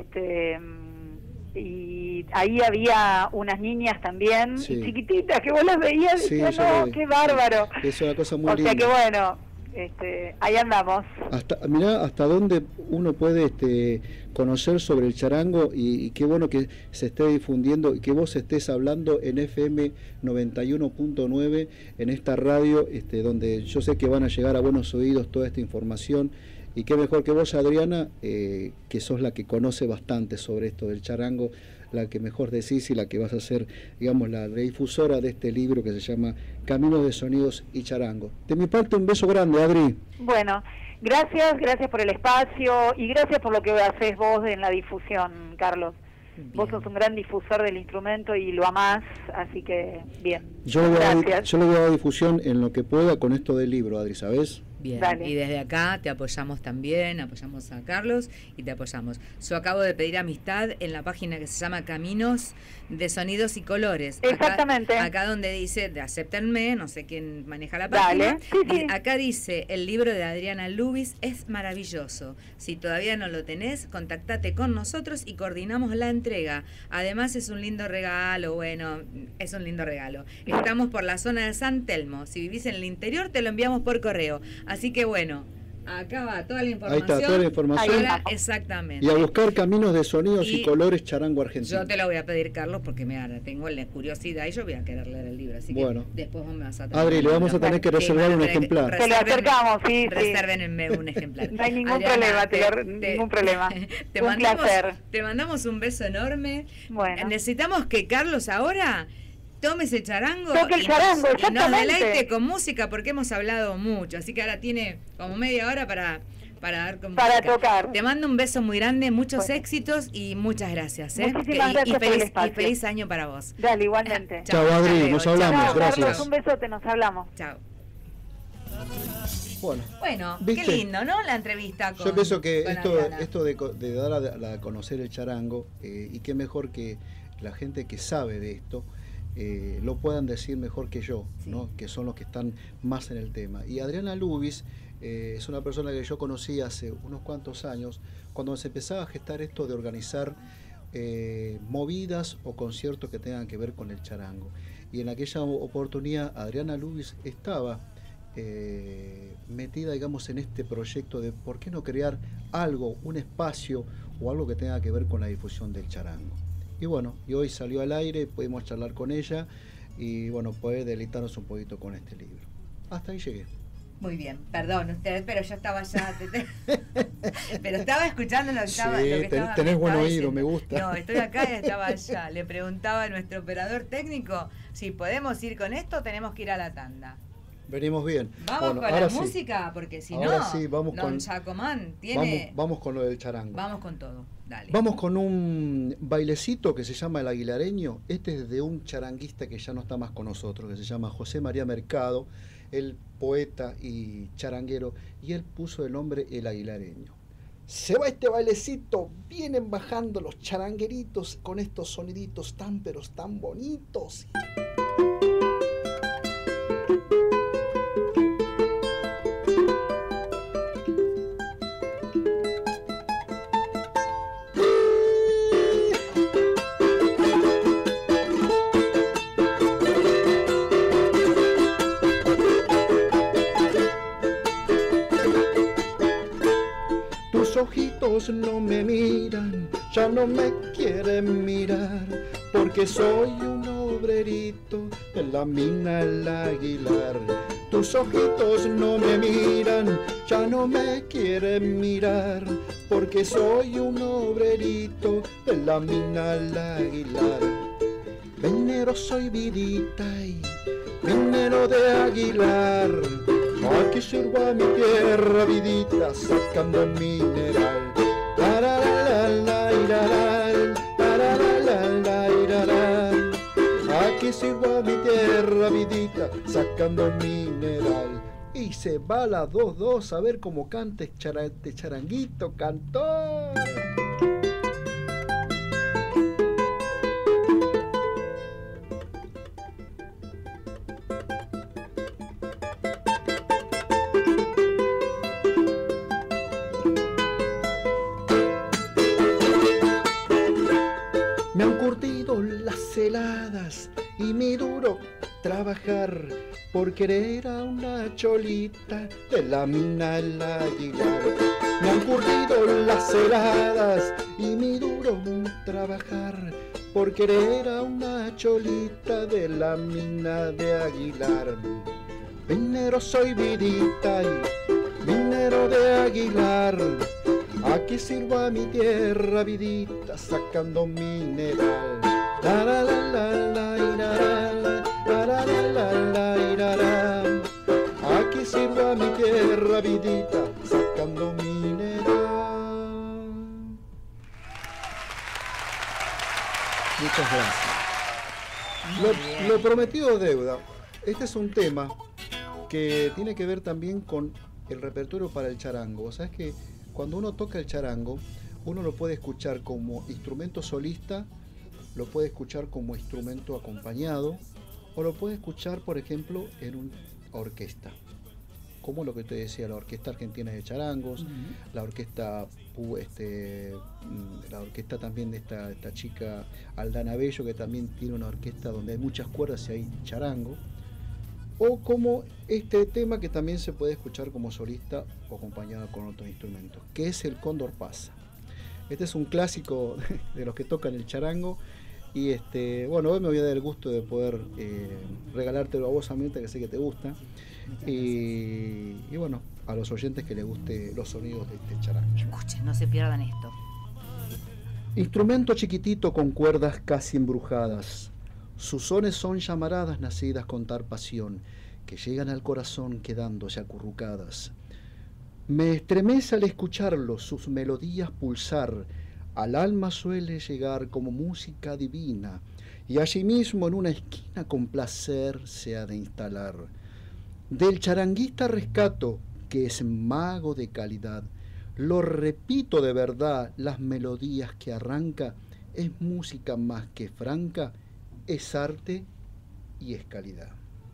Y ahí había unas niñas también, y chiquititas, que vos las veías y decías, no, qué bárbaro. Es una cosa muy linda. O sea que bueno, ahí andamos. Mirá hasta dónde uno puede conocer sobre el charango, y qué bueno que se esté difundiendo y que vos estés hablando en FM 91.9, en esta radio, donde yo sé que van a llegar a buenos oídos toda esta información. Y qué mejor que vos, Adriana, que sos la que conoce bastante sobre esto del charango, la que mejor decís y la que vas a ser, digamos, la difusora de este libro que se llama Caminos de Sonidos y Charango. De mi parte, un beso grande, Adri. Bueno, gracias por el espacio y gracias por lo que haces vos en la difusión, Carlos. Bien. Vos sos un gran difusor del instrumento y lo amás, así que bien. Yo le voy a dar difusión en lo que pueda con esto del libro, Adri, ¿sabés? Bien, y desde acá te apoyamos también, apoyamos a Carlos y te apoyamos. Yo acabo de pedir amistad en la página que se llama Caminos de Sonidos y Colores. Exactamente. Acá donde dice, acéptenme, no sé quién maneja la página. Sí. Acá dice, el libro de Adriana Lubis es maravilloso. Si todavía no lo tenés, contactate con nosotros y coordinamos la entrega. Además es un lindo regalo, es un lindo regalo. Estamos por la zona de San Telmo. Si vivís en el interior, te lo enviamos por correo. Así que bueno, Acá va toda la información. Ahí está toda la información. Ahora, exactamente. Y a buscar caminos de sonidos y colores charango argentino. Yo te lo voy a pedir, Carlos, porque tengo la curiosidad y yo voy a querer leer el libro. Así que después vos me vas a traer. Adri, le vamos a tener que reservar un ejemplar. Te lo acercamos, sí. Resérvenme un ejemplar. No hay ningún problema, ningún problema. Un placer. Te mandamos un beso enorme. Bueno. Necesitamos que Carlos ahora tome ese charango, toque el charango, y nos deleite con música, porque hemos hablado mucho, así que ahora tiene como media hora para dar con para música. Tocar. Te mando un beso muy grande, muchos éxitos y muchas gracias. Muchísimas gracias por el espacio. Y feliz año para vos. Dale, igualmente. Chao, Adri, nos hablamos, chao, gracias. Carlos, un besote, nos hablamos. Chao. Bueno, qué lindo, ¿no? La entrevista con. Yo pienso que esto Adriana. de dar a conocer el charango, y qué mejor que la gente que sabe de esto lo puedan decir mejor que yo, sí, ¿no? Que son los que están más en el tema. Y Adriana Lubis es una persona que yo conocí hace unos cuantos años, cuando se empezaba a gestar esto de organizar movidas o conciertos que tengan que ver con el charango. Y en aquella oportunidad Adriana Lubis estaba metida, digamos, en este proyecto de por qué no crear algo, un espacio o algo que tenga que ver con la difusión del charango. Y bueno, y hoy salió al aire, pudimos charlar con ella y bueno, poder deleitarnos un poquito con este libro. Hasta ahí llegué. Muy bien, perdón ustedes, pero yo estaba ya, pero estaba escuchando lo que estaba. Sí, lo que estaba, tenés buen oído, diciendo. me gusta. No, estoy acá y estaba allá. Le preguntaba a nuestro operador técnico si podemos ir con esto o tenemos que ir a la tanda. Venimos bien. Vamos con la música, porque si no, sí, vamos Don con Chacomán tiene. Vamos con lo del charango. Vamos con todo. Dale. Vamos con un bailecito que se llama El Aguilareño. Este es de un charanguista que ya no está más con nosotros, que se llama José María Mercado, el poeta y charanguero, y él puso el nombre El Aguilareño. Se va este bailecito, vienen bajando los charangueritos con estos soniditos tan pero tan bonitos. Ojitos no me miran, ya no me quieren mirar, porque soy un obrerito en la mina El Aguilar. Tus ojitos no me miran, ya no me quieren mirar, porque soy un obrerito en la mina El Aguilar. Venero soy vidita y minero de Aguilar. Aquí sirvo a mi tierra vidita sacando mineral. Aquí sirvo a mi tierra vidita sacando mineral. Y se va la 2-2 a ver cómo canta este charanguito cantor. Me han curtido las heladas y mi duro trabajar por querer a una cholita de la mina El Aguilar. Me han curtido las heladas y mi duro trabajar por querer a una cholita de la mina de Aguilar. Minero soy vidita y minero de Aguilar. Aquí sirvo a mi tierra vidita sacando mineral. La la la la la la la la la la. Aquí sirvo a mi tierra vidita sacando mineral. Muchas gracias. Lo prometido deuda. Este es un tema que tiene que ver también con el repertorio para el charango. ¿Sabes qué? Cuando uno toca el charango, uno lo puede escuchar como instrumento solista, lo puede escuchar como instrumento acompañado, o lo puede escuchar, por ejemplo, en una orquesta. Como lo que te decía, la Orquesta Argentina de Charangos, la orquesta también de esta chica Aldana Bello, que también tiene una orquesta donde hay muchas cuerdas y hay charango. o como este tema que también se puede escuchar como solista o acompañado con otros instrumentos, que es el Cóndor Pasa. Este es un clásico de los que tocan el charango y bueno, hoy me voy a dar el gusto de poder regalártelo a vos, Amita, que sé que te gusta, y bueno, a los oyentes que les guste los sonidos de este charango. Escuchen, no se pierdan esto. Instrumento chiquitito con cuerdas casi embrujadas, sus sones son llamaradas nacidas con tal pasión, que llegan al corazón quedándose acurrucadas. Me estremece al escucharlos, sus melodías pulsar, al alma suele llegar como música divina, y allí mismo en una esquina con placer se ha de instalar. Del charanguista rescato, que es mago de calidad, lo repito de verdad, las melodías que arranca, es música más que franca, es arte y es calidad.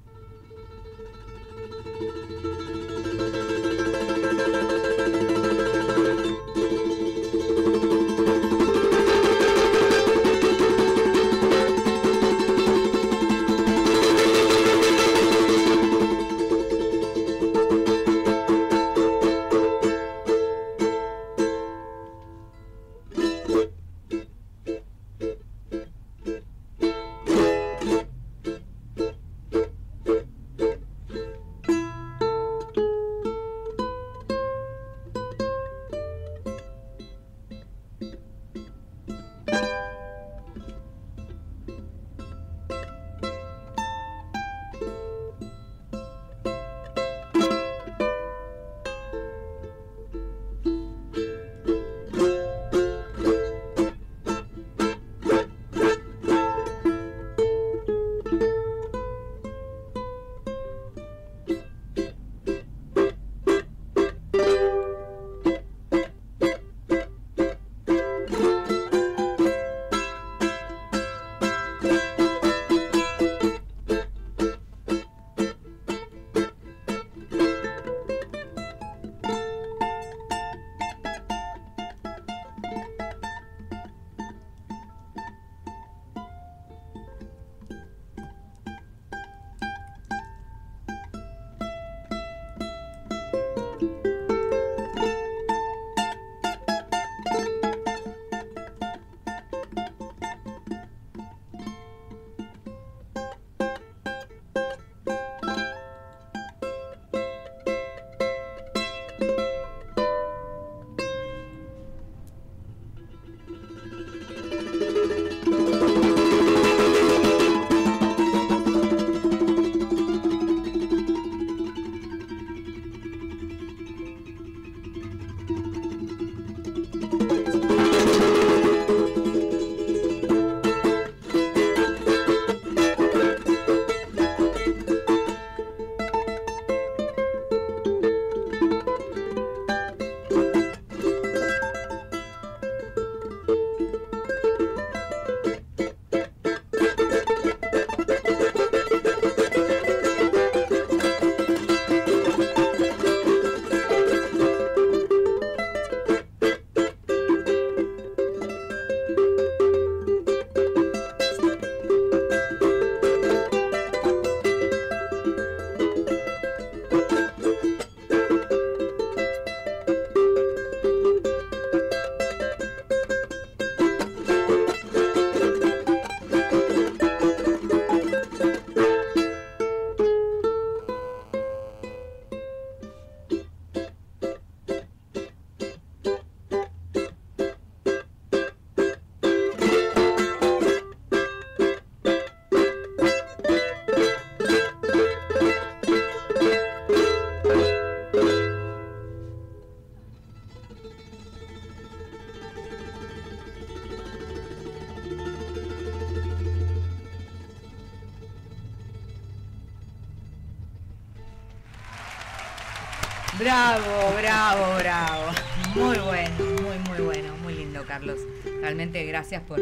Bravo, bravo, bravo. Muy bueno, muy bueno, muy lindo, Carlos. Realmente gracias por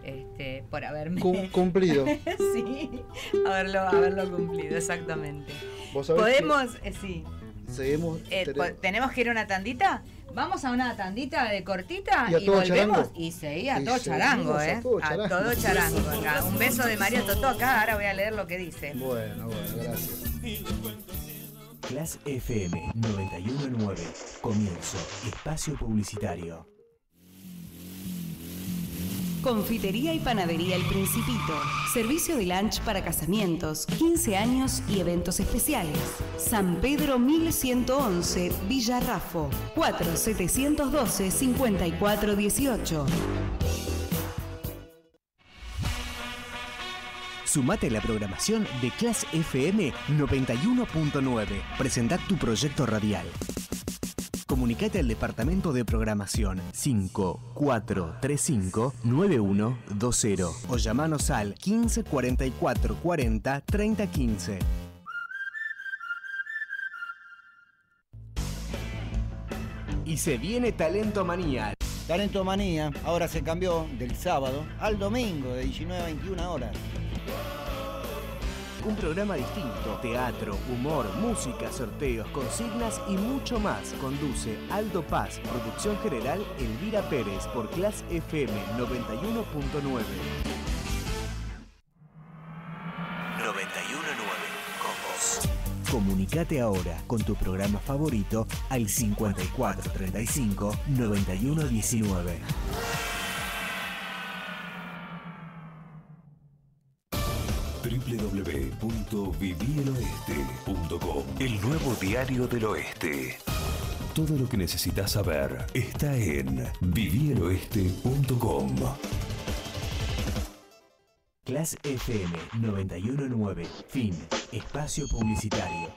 haberme cumplido. Sí, haberlo cumplido, exactamente. ¿Vos sabés podemos, sí. Seguimos. ¿Tenemos que ir a una tandita? Vamos a una tandita de cortita y volvemos charango. y seguía a todo charango, A todo charango acá. Un beso de María Totó acá, ahora voy a leer lo que dice. Bueno, gracias. Class FM 91.9. Comienzo. Espacio publicitario. Confitería y Panadería El Principito. Servicio de lunch para casamientos, 15 años y eventos especiales. San Pedro 1111, Villa Raffo. 4712-5418. Sumate a la programación de Class FM 91.9. Presentá tu proyecto radial. Comunicate al departamento de programación 5435-9120 o llamanos al 15 44 40 30 15. Y se viene Talento Manía. Talento Manía ahora se cambió del sábado al domingo de 19 a 21 horas. Un programa distinto, teatro, humor, música, sorteos, consignas y mucho más. Conduce Aldo Paz, producción general Elvira Pérez por Class FM 91.9. 91.9, con vos. Comunicate ahora con tu programa favorito al 5435 9119. www.vivieloeste.com. El nuevo diario del oeste. Todo lo que necesitas saber está en vivieloeste.com. Class FM 91.9. Fin. Espacio publicitario.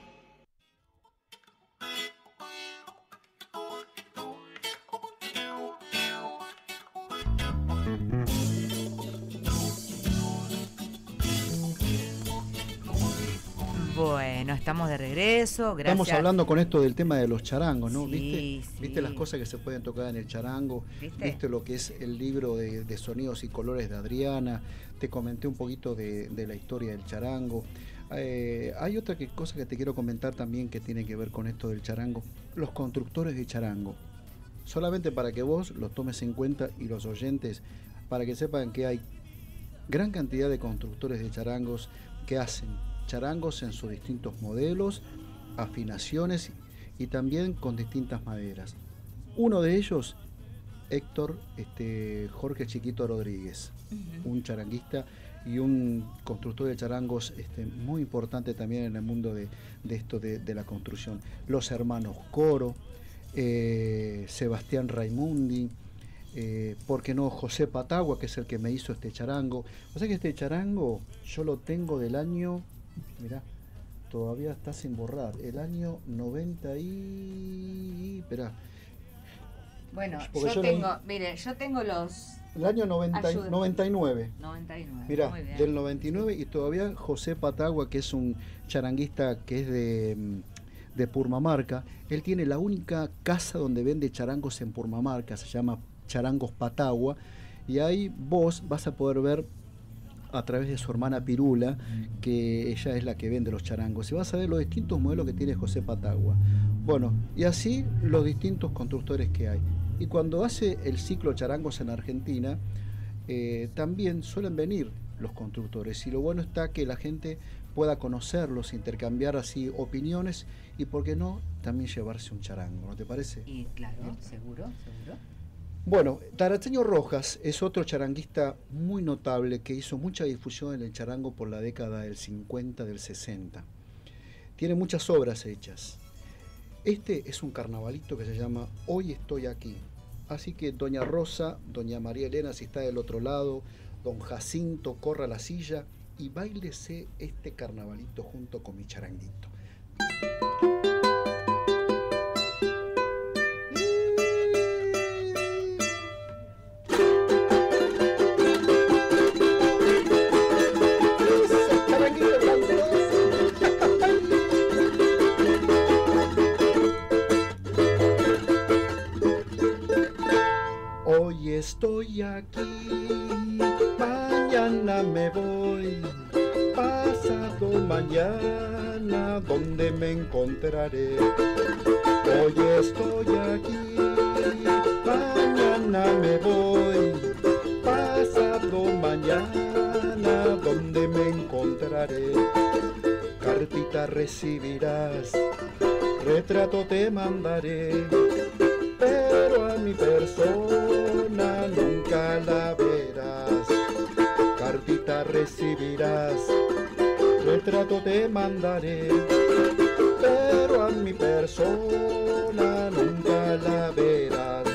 Bueno, estamos de regreso, gracias. Estamos hablando con esto del tema de los charangos, ¿no? Sí, ¿Viste las cosas que se pueden tocar en el charango? ¿Viste lo que es el libro de sonidos y colores de Adriana? Te comenté un poquito de la historia del charango. Hay otra cosa que te quiero comentar también que tiene que ver con esto del charango. Los constructores de charango. Solamente para que vos los tomes en cuenta y los oyentes, para que sepan que hay gran cantidad de constructores de charangos que hacen charangos en sus distintos modelos, afinaciones y también con distintas maderas. Uno de ellos, Héctor Jorge Chiquito Rodríguez, un charanguista y un constructor de charangos muy importante también en el mundo de esto de la construcción. Los hermanos Coro, Sebastián Raimundi, ¿por qué no? José Patagua, que es el que me hizo este charango. O sea que este charango yo lo tengo del año, mirá, todavía está sin borrar, el año 90 y... Esperá. Bueno, yo tengo los... El año 99. 99. Mirá, del 99 y todavía José Patagua, que es un charanguista que es de Purmamarca, él tiene la única casa donde vende charangos en Purmamarca, se llama Charangos Patagua, y ahí vos vas a poder ver a través de su hermana Pirula, que ella es la que vende los charangos, y vas a ver los distintos modelos que tiene José Patagua. Bueno, y así los distintos constructores que hay. Y cuando hace el ciclo charangos en Argentina, también suelen venir los constructores, y lo bueno está que la gente pueda conocerlos, intercambiar así opiniones, y por qué no, también llevarse un charango, ¿no te parece? Y claro, seguro. Bueno, Taracheño Rojas es otro charanguista muy notable que hizo mucha difusión en el charango por la década del 50, del 60. Tiene muchas obras hechas. Este es un carnavalito que se llama Hoy Estoy Aquí. Así que doña Rosa, doña María Elena, si está del otro lado, don Jacinto, corra la silla y báilese este carnavalito junto con mi charanguito. Hoy estoy aquí, mañana me voy, pasado mañana, ¿dónde me encontraré? Hoy estoy aquí, mañana me voy, pasado mañana, ¿dónde me encontraré? Cartita recibirás, retrato te mandaré, pero a mi persona nunca la verás. Cartita recibirás, retrato te mandaré, pero a mi persona nunca la verás.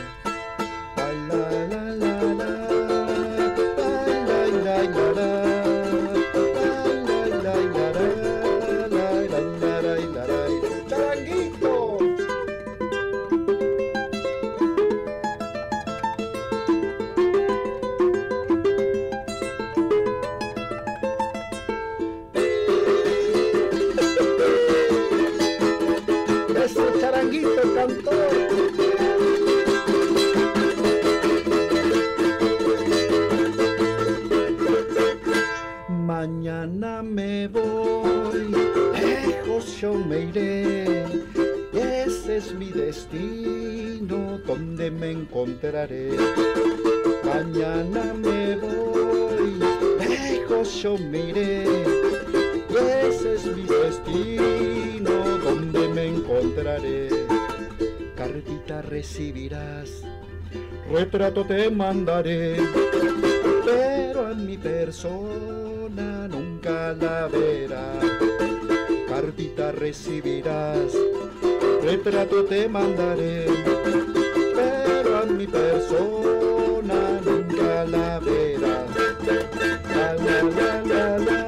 Mañana me voy, lejos yo me iré, y ese es mi destino, donde me encontraré. Mañana me voy, lejos yo me iré, y ese es mi destino, donde me encontraré. Cartita recibirás, retrato te mandaré, pero a mi persona nunca la verás. Cartita recibirás, retrato te mandaré, pero a mi persona nunca la verás. La la la la la,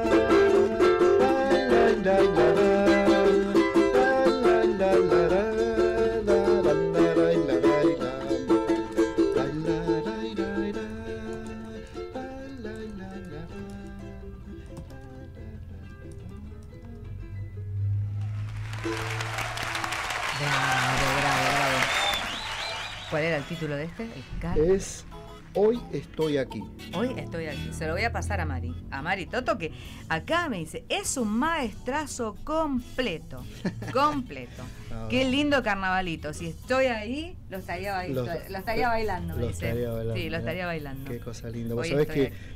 la la la la. ¿Cuál era el título de este? Es Hoy estoy aquí. Hoy estoy aquí. Se lo voy a pasar a Mari Toto, que acá me dice, es un maestrazo completo. Completo. Qué lindo carnavalito. Si estoy ahí, lo estaría bailando. Lo estaría bailando. Sí, lo estaría bailando. Qué cosa linda. Vos sabés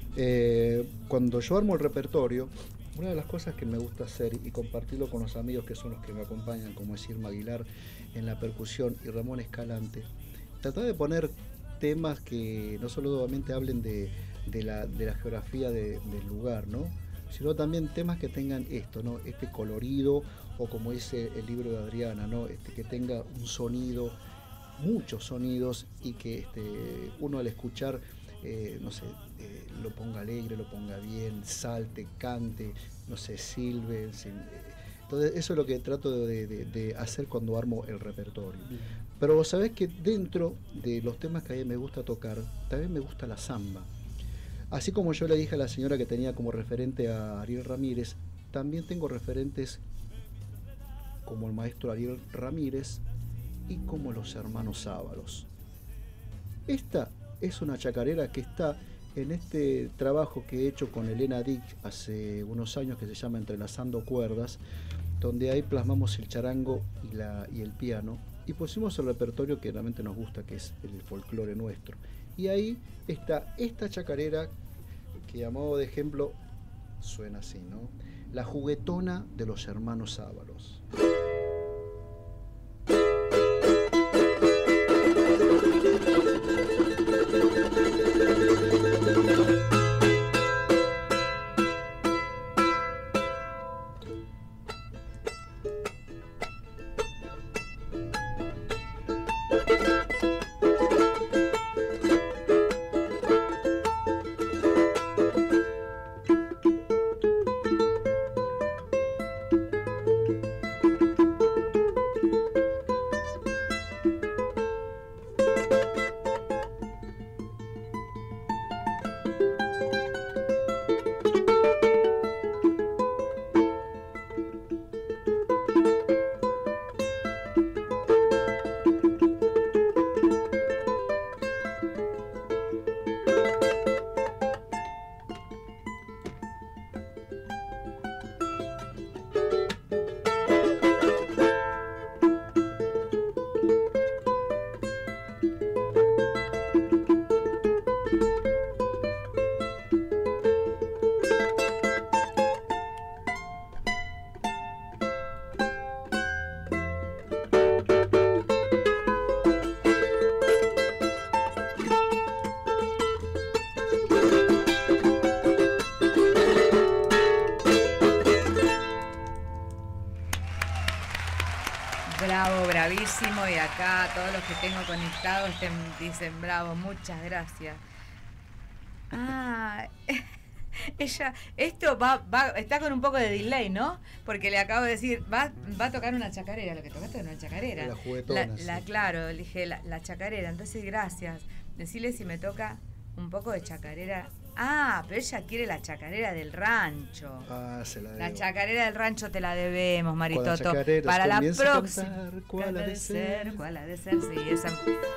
que cuando yo armo el repertorio, una de las cosas que me gusta hacer y compartirlo con los amigos que son los que me acompañan, como es Irma Aguilar en la percusión y Ramón Escalante, tratar de poner temas que no solamente hablen de la geografía del lugar, ¿no? Sino también temas que tengan esto, ¿no? Este colorido, o como dice el libro de Adriana, ¿no? Que tenga un sonido, muchos sonidos, y que uno al escuchar, no sé, lo ponga alegre, lo ponga bien, salte, cante, no sé, silbe. Entonces eso es lo que trato de hacer cuando armo el repertorio. Pero vos sabés que dentro de los temas que a mí me gusta tocar, también me gusta la samba. Así como yo le dije a la señora que tenía como referente a Ariel Ramírez, también tengo referentes como el maestro Ariel Ramírez y como los hermanos Ábalos. Esta es una chacarera que está en este trabajo que he hecho con Elena Dick hace unos años, que se llama Entrelazando Cuerdas, donde ahí plasmamos el charango y el piano, y pusimos el repertorio que realmente nos gusta, que es el folclore nuestro. Y ahí está esta chacarera que, a modo de ejemplo, suena así, ¿no? La juguetona de los hermanos Ábalos. Bravo, bravísimo. Y acá todos los que tengo conectados dicen bravo, muchas gracias. Ah, ella, esto está con un poco de delay, ¿no? Porque le acabo de decir, va a tocar una chacarera, lo que tocaste es una chacarera. La juguetona. Claro, le dije la chacarera, entonces gracias. Decirle si me toca un poco de chacarera. Ah, pero ella quiere la chacarera del rancho. Ah, se la debo. La chacarera del rancho te la debemos, Maritoto. Para la próxima. ¿Cuál ha de ser? ¿Cuál ha de ser? Sí, esa.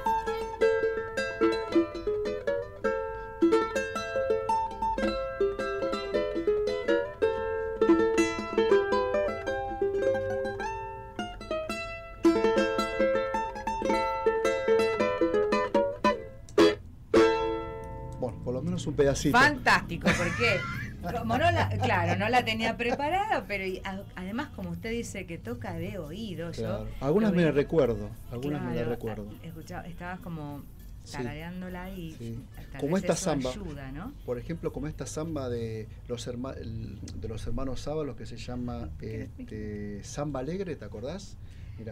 Bueno, por lo menos un pedacito. Fantástico, porque como no la tenía preparada, pero además como usted dice que toca de oído, claro. yo algunas me las recuerdo, me las recuerdo. Estabas como tarareándola y sí. Tal como vez esta eso samba, ayuda, ¿no? por ejemplo, como esta samba de los hermanos Sábalos que se llama Samba Alegre, ¿te acordás? Mirá.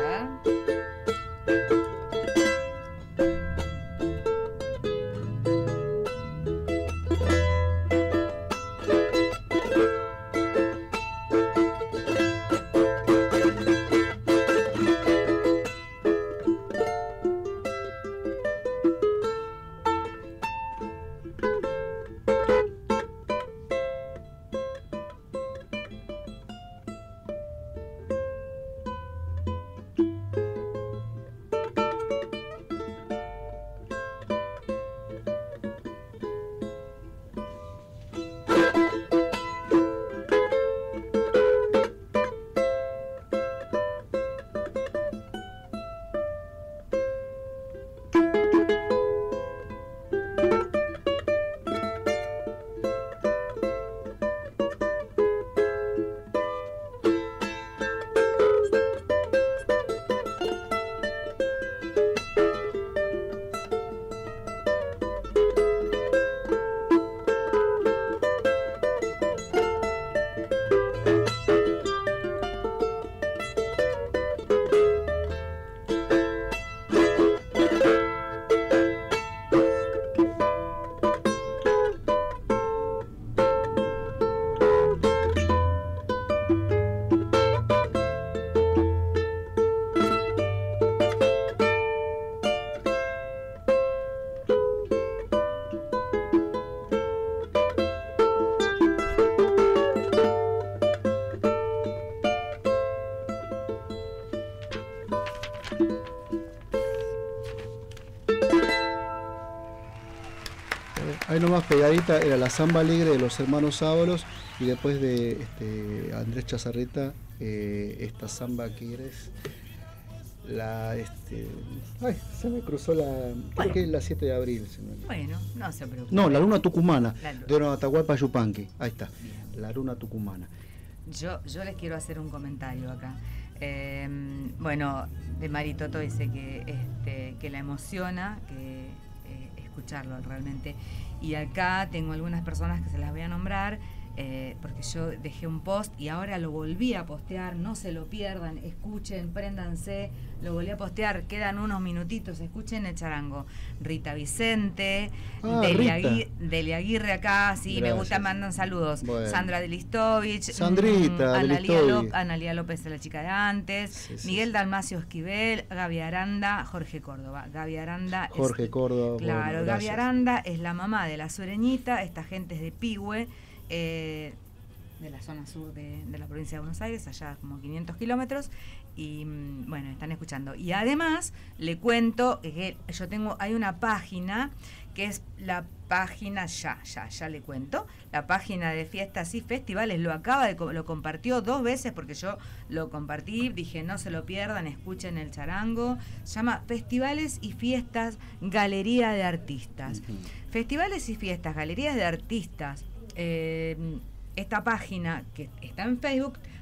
Ahí nomás pegadita era la Samba Alegre de los hermanos Sábalos y después de Andrés Chazarreta esta samba que eres ay, se me cruzó creo que es la 7 de abril. Bueno, no se preocupe. No, la luna tucumana de Atahualpa Yupanqui. Ahí está. Bien. La luna tucumana. Yo les quiero hacer un comentario acá. Bueno, de Maritoto dice que la emociona, que escucharlo realmente. Y acá tengo algunas personas que se las voy a nombrar, porque yo dejé un post y ahora lo volví a postear. No se lo pierdan, escuchen, préndanse. Lo volví a postear, quedan unos minutitos, escuchen el charango. Rita Vicente, Delia Aguirre acá, sí, gracias. Me gusta, mandan saludos. Bueno. Sandra Delistovich, Sandrita, Analía López, la chica de antes, sí, Miguel Dalmacio Esquivel, Gaby Aranda, Jorge Córdoba. Gaby Aranda. Córdoba. Claro, bueno, Gaby Aranda es la mamá de la sureñita, esta gente es de Pihue, de la zona sur de la provincia de Buenos Aires, allá como 500 kilómetros, y bueno, están escuchando. Y además, le cuento que hay una página, que es la página, ya le cuento, la página de fiestas y festivales, lo compartió 2 veces, porque yo lo compartí, dije no se lo pierdan, escuchen el charango, se llama Festivales y Fiestas, Galería de Artistas. Festivales y Fiestas, Galerías de Artistas, esta página que está en Facebook,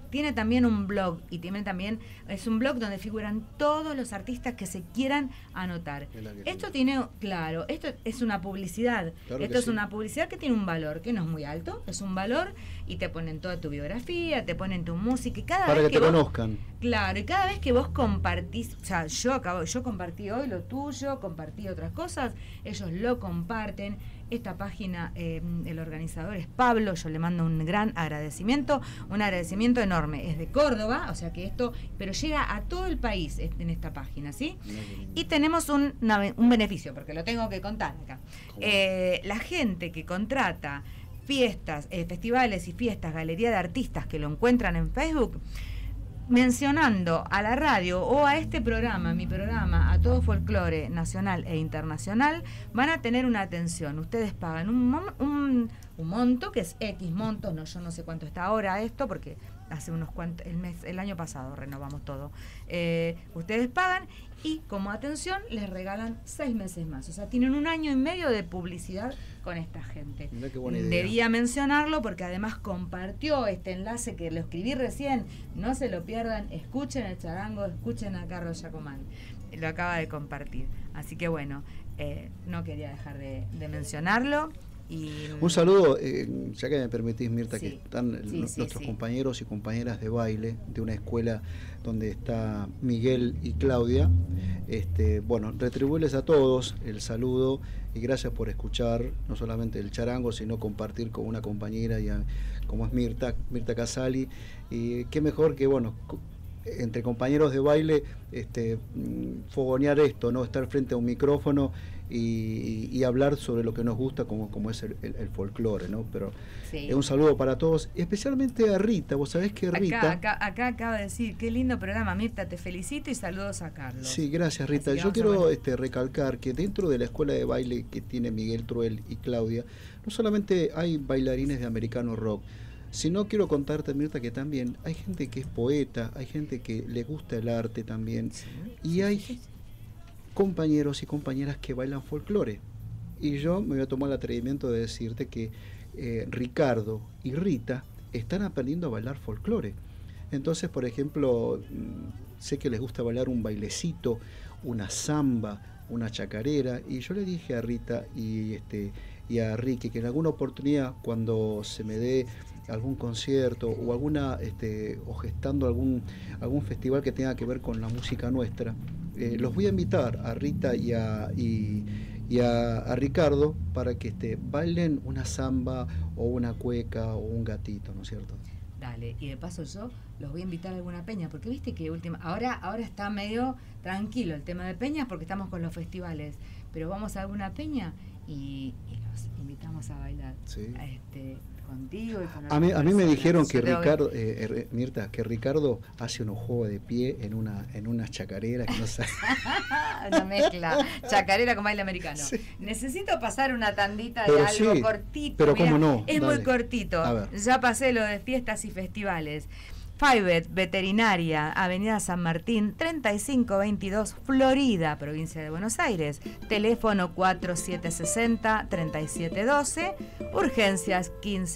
tiene también un blog, y tiene también, es un blog donde figuran todos los artistas que se quieran anotar. Esto tiene, claro, esto es una publicidad, Claro esto que es sí. una publicidad que tiene un valor, que no es muy alto, es un valor, y te ponen toda tu biografía, te ponen tu música, y cada Para vez que te vos, conozcan. claro, y cada vez que vos compartís, o sea, yo compartí hoy lo tuyo, compartí otras cosas, ellos lo comparten. Esta página, el organizador es Pablo, yo le mando un gran agradecimiento, un agradecimiento enorme. Es de Córdoba, o sea que esto, pero llega a todo el país en esta página, ¿sí? Y tenemos un beneficio, porque lo tengo que contar acá. La gente que contrata fiestas, festivales y fiestas, galería de artistas que lo encuentran en Facebook, mencionando a la radio o a este programa, mi programa, a todo folclore nacional e internacional, van a tener una atención. Ustedes pagan un monto, que es X montos, no, yo no sé cuánto está ahora esto, porque hace unos cuantos, el año pasado renovamos todo. Ustedes pagan y como atención les regalan 6 meses más. O sea, tienen 1 año y medio de publicidad con esta gente. Mirá qué buena idea. Debía mencionarlo porque además compartió este enlace que lo escribí recién. No se lo pierdan, escuchen el charango, escuchen a Carlos Giacomán. Lo acaba de compartir. Así que bueno, no quería dejar de mencionarlo. Y un saludo, ya que me permitís, Mirta, sí, que están nuestros compañeros y compañeras de baile de una escuela donde está Miguel y Claudia. Bueno, retribuirles a todos el saludo y gracias por escuchar no solamente el charango, sino compartir con una compañera como es Mirta Casali. Y qué mejor que, bueno, entre compañeros de baile, fogonear esto, ¿no? Estar frente a un micrófono y hablar sobre lo que nos gusta como es el folclore, ¿no? Pero sí. Un saludo para todos, especialmente a Rita. Vos sabés que Rita... Acá acaba de decir, qué lindo programa, Mirta, te felicito y saludos a Carlos. Sí, gracias, Rita. Yo quiero recalcar que dentro de la escuela de baile que tiene Miguel Truel y Claudia, no solamente hay bailarines de americano rock, sino quiero contarte, Mirta, que también hay gente que es poeta, hay gente que le gusta el arte también, y hay compañeros y compañeras que bailan folclore. Y yo me voy a tomar el atrevimiento de decirte que Ricardo y Rita están aprendiendo a bailar folclore. Entonces, por ejemplo, sé que les gusta bailar un bailecito, una samba, una chacarera, y yo le dije a Rita y a Ricky que en alguna oportunidad, cuando se me dé algún concierto o o gestando algún festival que tenga que ver con la música nuestra, los voy a invitar a Rita y a Ricardo para que bailen una samba o una cueca o un gatito, ¿no es cierto? Dale, y de paso yo los voy a invitar a alguna peña, porque viste que ahora está medio tranquilo el tema de peñas porque estamos con los festivales, pero vamos a alguna peña y los invitamos a bailar. Sí. Contigo y con a mí me dijeron que Yo Ricardo, Mirta, que Ricardo hace unos juegos de pie en una chacarera que no sabe. Una mezcla, chacarera con baile americano. Sí. Necesito pasar una tandita Pero de algo sí, cortito. pero mirá, cómo no, es dale. muy cortito. A ver. Ya pasé lo de fiestas y festivales. Fivet Veterinaria, Avenida San Martín, 3522, Florida, provincia de Buenos Aires. Teléfono 4760-3712. Urgencias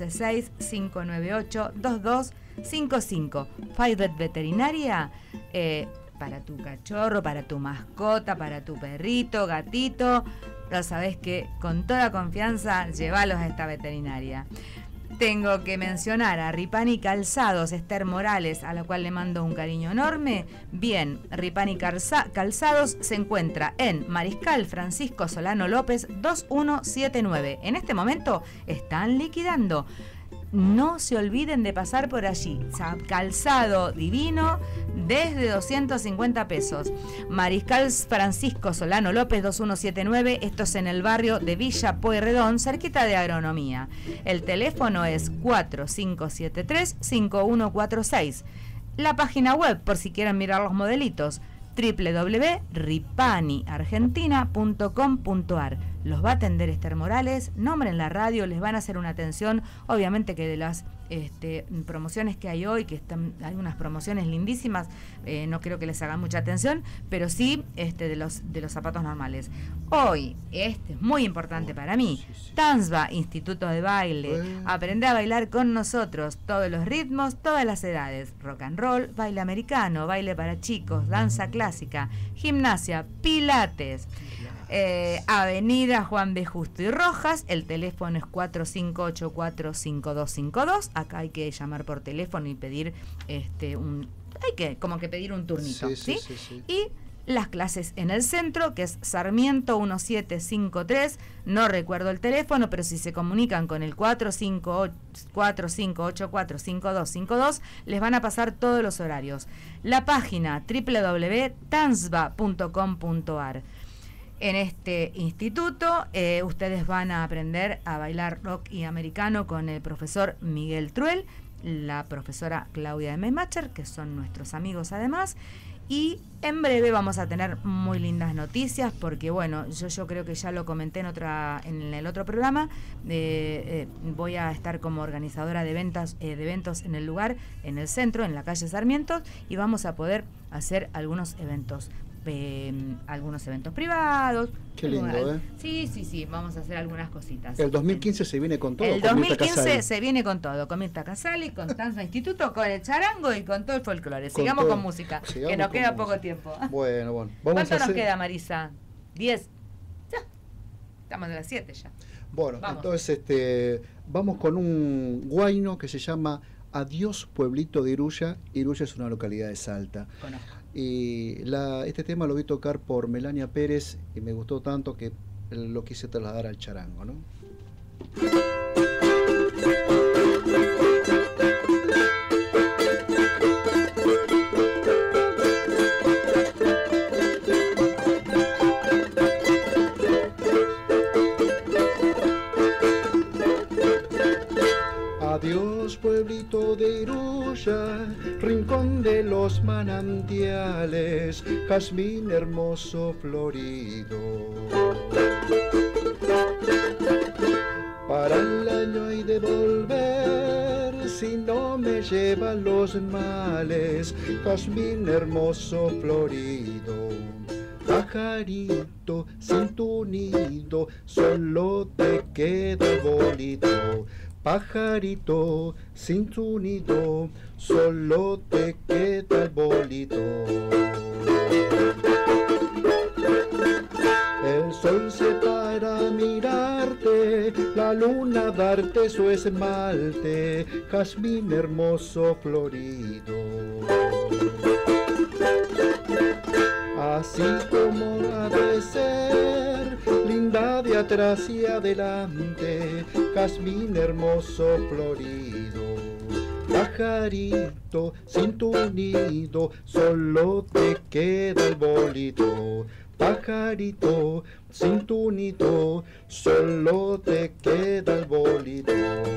156-598-2255. Fivet Veterinaria, para tu cachorro, para tu mascota, para tu perrito, gatito. Ya sabés que con toda confianza llévalos a esta veterinaria. Tengo que mencionar a Ripani Calzados, Esther Morales, a la cual le mando un cariño enorme. Bien, Ripani Calzados se encuentra en Mariscal Francisco Solano López 2179. En este momento están liquidando. No se olviden de pasar por allí. Calzado divino desde 250 pesos. Mariscal Francisco Solano López 2179. Esto es en el barrio de Villa Pueyrredón, cerquita de Agronomía. El teléfono es 4573-5146. La página web, por si quieren mirar los modelitos, www.ripaniargentina.com.ar. Los va a atender Esther Morales, nombren la radio, les van a hacer una atención, obviamente que de las promociones que hay hoy, hay unas promociones lindísimas, no creo que les hagan mucha atención, pero sí de los zapatos normales. Hoy, es muy importante para mí, Tanzba, Instituto de Baile, aprende a bailar con nosotros, todos los ritmos, todas las edades, rock and roll, baile americano, baile para chicos, danza clásica, gimnasia, pilates. Avenida Juan B. Justo y Rojas, el teléfono es 4584-5252. Acá hay que llamar por teléfono y pedir hay que pedir un turnito, ¿sí? Y las clases en el centro, que es Sarmiento 1753, no recuerdo el teléfono, pero si se comunican con el 4584-5252, les van a pasar todos los horarios. La página www.tanzba.com.ar. En este instituto ustedes van a aprender a bailar rock y americano con el profesor Miguel Truel, la profesora Claudia M. Macher, que son nuestros amigos además, y en breve vamos a tener muy lindas noticias, porque bueno, yo creo que ya lo comenté en el otro programa, voy a estar como organizadora de eventos en el lugar, en el centro, en la calle Sarmiento, y vamos a poder hacer algunos eventos privados. Qué lindo, Sí, vamos a hacer algunas cositas. El 2015 se viene con todo. El 2015 se viene con todo, con Mirta Casali, con Tanzba Instituto, con el charango y con todo el folclore. Sigamos con música, que nos queda poco tiempo. Bueno. ¿Cuánto nos queda, Marisa? 10. Ya. Estamos de las 7 ya. Bueno, entonces vamos con un guayno que se llama Adiós Pueblito de Iruya. Iruya es una localidad de Salta. Conozco. Y este tema lo vi tocar por Melania Pérez y me gustó tanto que lo quise trasladar al charango, ¿no? Adiós pueblito de Iruya, rincón de los manantiales, jazmín hermoso florido. Para el año hay de volver, si no me llevan los males, jazmín hermoso florido. Pajarito sin tu nido, solo te queda el bolito. Pajarito sin tu nido, solo te queda el bolito. El sol se para a mirarte, la luna darte su esmalte, jazmín hermoso florido. Así como ha de ser, linda de atrás y adelante, jazmín hermoso florido. Pajarito sin tu nido, solo te queda el bolito. Pajarito sin tu nido, solo te queda el bolito.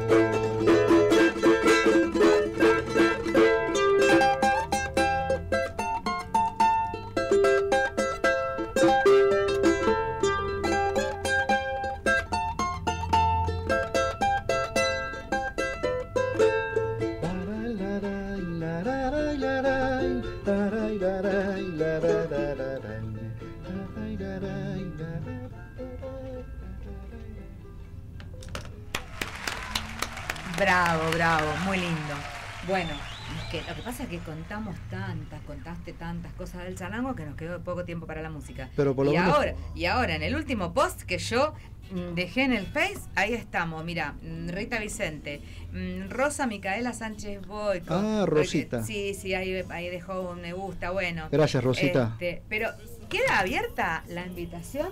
Bravo, muy lindo. Bueno, lo que pasa es que contaste tantas cosas del charango que nos quedó poco tiempo para la música. Pero por lo menos... ahora, en el último post que yo dejé en el Face, ahí estamos, mira, Rita Vicente, Rosa Micaela Sánchez Boyco. Rosita. Sí, ahí dejó un me gusta, bueno. Gracias, Rosita. Pero queda abierta la invitación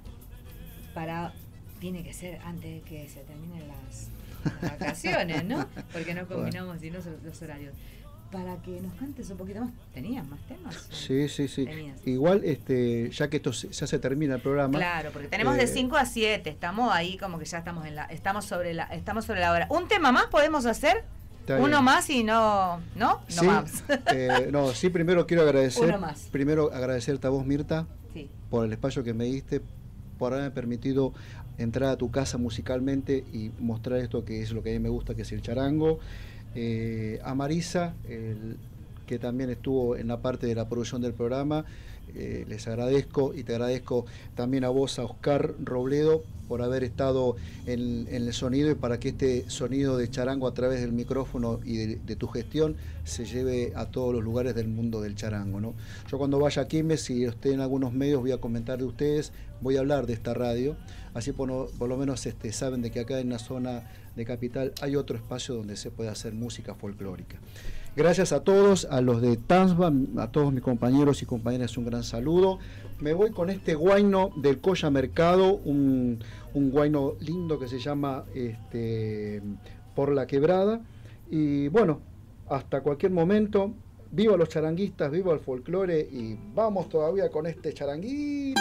tiene que ser antes de que se terminen las vacaciones, ¿no? Porque no combinamos sino los horarios. Para que nos cantes un poquito más. ¿Tenías más temas? Sí. Tenías. Igual, ya que esto ya se termina el programa. Claro, porque tenemos de 5 a 7. Estamos ahí como que ya estamos sobre la hora. ¿Un tema más podemos hacer? Uno más y no sí, más. Sí, primero quiero agradecer. Uno más. Primero agradecerte a vos, Mirta, sí, por el espacio que me diste, por haberme permitido entrar a tu casa musicalmente y mostrar esto que es lo que a mí me gusta, que es el charango. A Marisa, que también estuvo en la parte de la producción del programa, les agradezco, y te agradezco también a vos, a Oscar Robledo, por haber estado en el sonido, y para que este sonido de charango a través del micrófono y de tu gestión se lleve a todos los lugares del mundo del charango, ¿no? Yo cuando vaya a Quilmes, si esté en algunos medios, voy a comentar de ustedes, voy a hablar de esta radio, así por lo menos saben de que acá en la zona de Capital hay otro espacio donde se puede hacer música folclórica. Gracias a todos, a los de Tansba, a todos mis compañeros y compañeras, un gran saludo. Me voy con este guayno del Colla Mercado, un guayno lindo que se llama Por la Quebrada. Y bueno, hasta cualquier momento, viva los charanguistas, viva el folclore, y vamos todavía con este charanguito.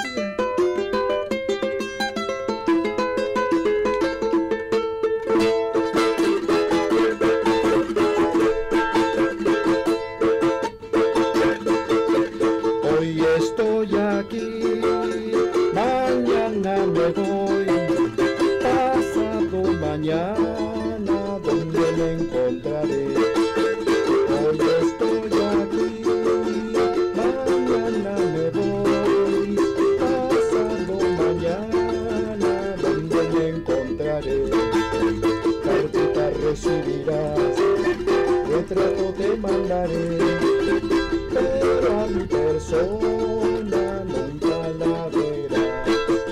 Estoy aquí, mañana me voy, pasado mañana, ¿dónde me encontraré? Hoy estoy aquí, mañana me voy, pasado mañana, ¿dónde me encontraré? Cartita recibirás, retrato te mandaré, pero a mi persona nunca la verás.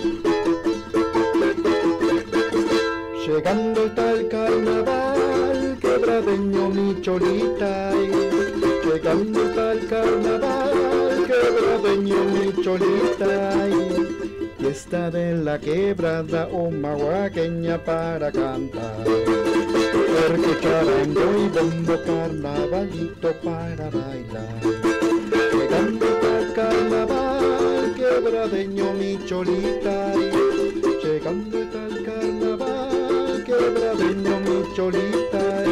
Llegando está el carnaval, quebradeño mi cholita. Llegando está el carnaval, quebradeño mi cholita. Fiesta de la quebrada, humahuaqueña para cantar. Porque charango y bombo, carnavalito para bailar. Llegando al carnaval, quebradeño mi cholita. Llegando al carnaval, quebradeño mi cholita.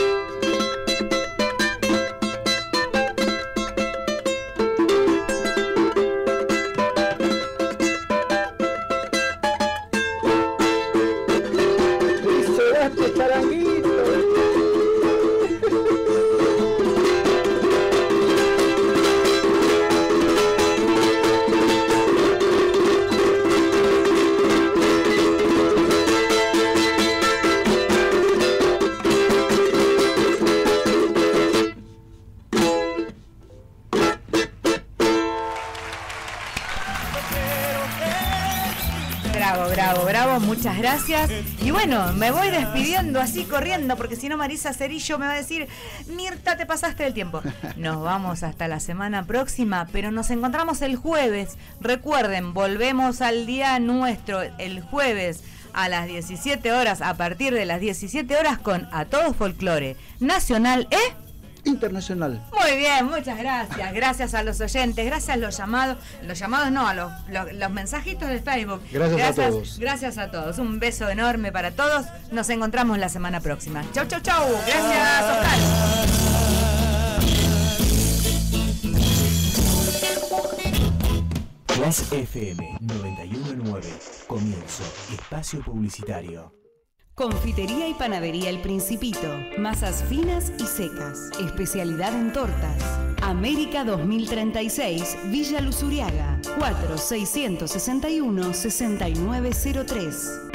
Muchas gracias. Y bueno, me voy despidiendo así corriendo, porque si no Marisa Cerillo me va a decir: Mirta, te pasaste del tiempo. Nos vamos hasta la semana próxima, pero nos encontramos el jueves. Recuerden, volvemos al día nuestro el jueves a las 17 horas, a partir de las 17 horas, con A Todo Folclore Nacional Internacional. Muy bien, muchas gracias. Gracias a los oyentes, gracias a los llamados no, a los mensajitos de Facebook. Gracias a todos. Gracias a todos. Un beso enorme para todos. Nos encontramos la semana próxima. Chau, chau, chau. Gracias, Oscar. Class FM 91.9. Comienzo. Espacio publicitario. Confitería y panadería El Principito. Masas finas y secas. Especialidad en tortas. América 2036, Villa Luzuriaga. 4661-6903.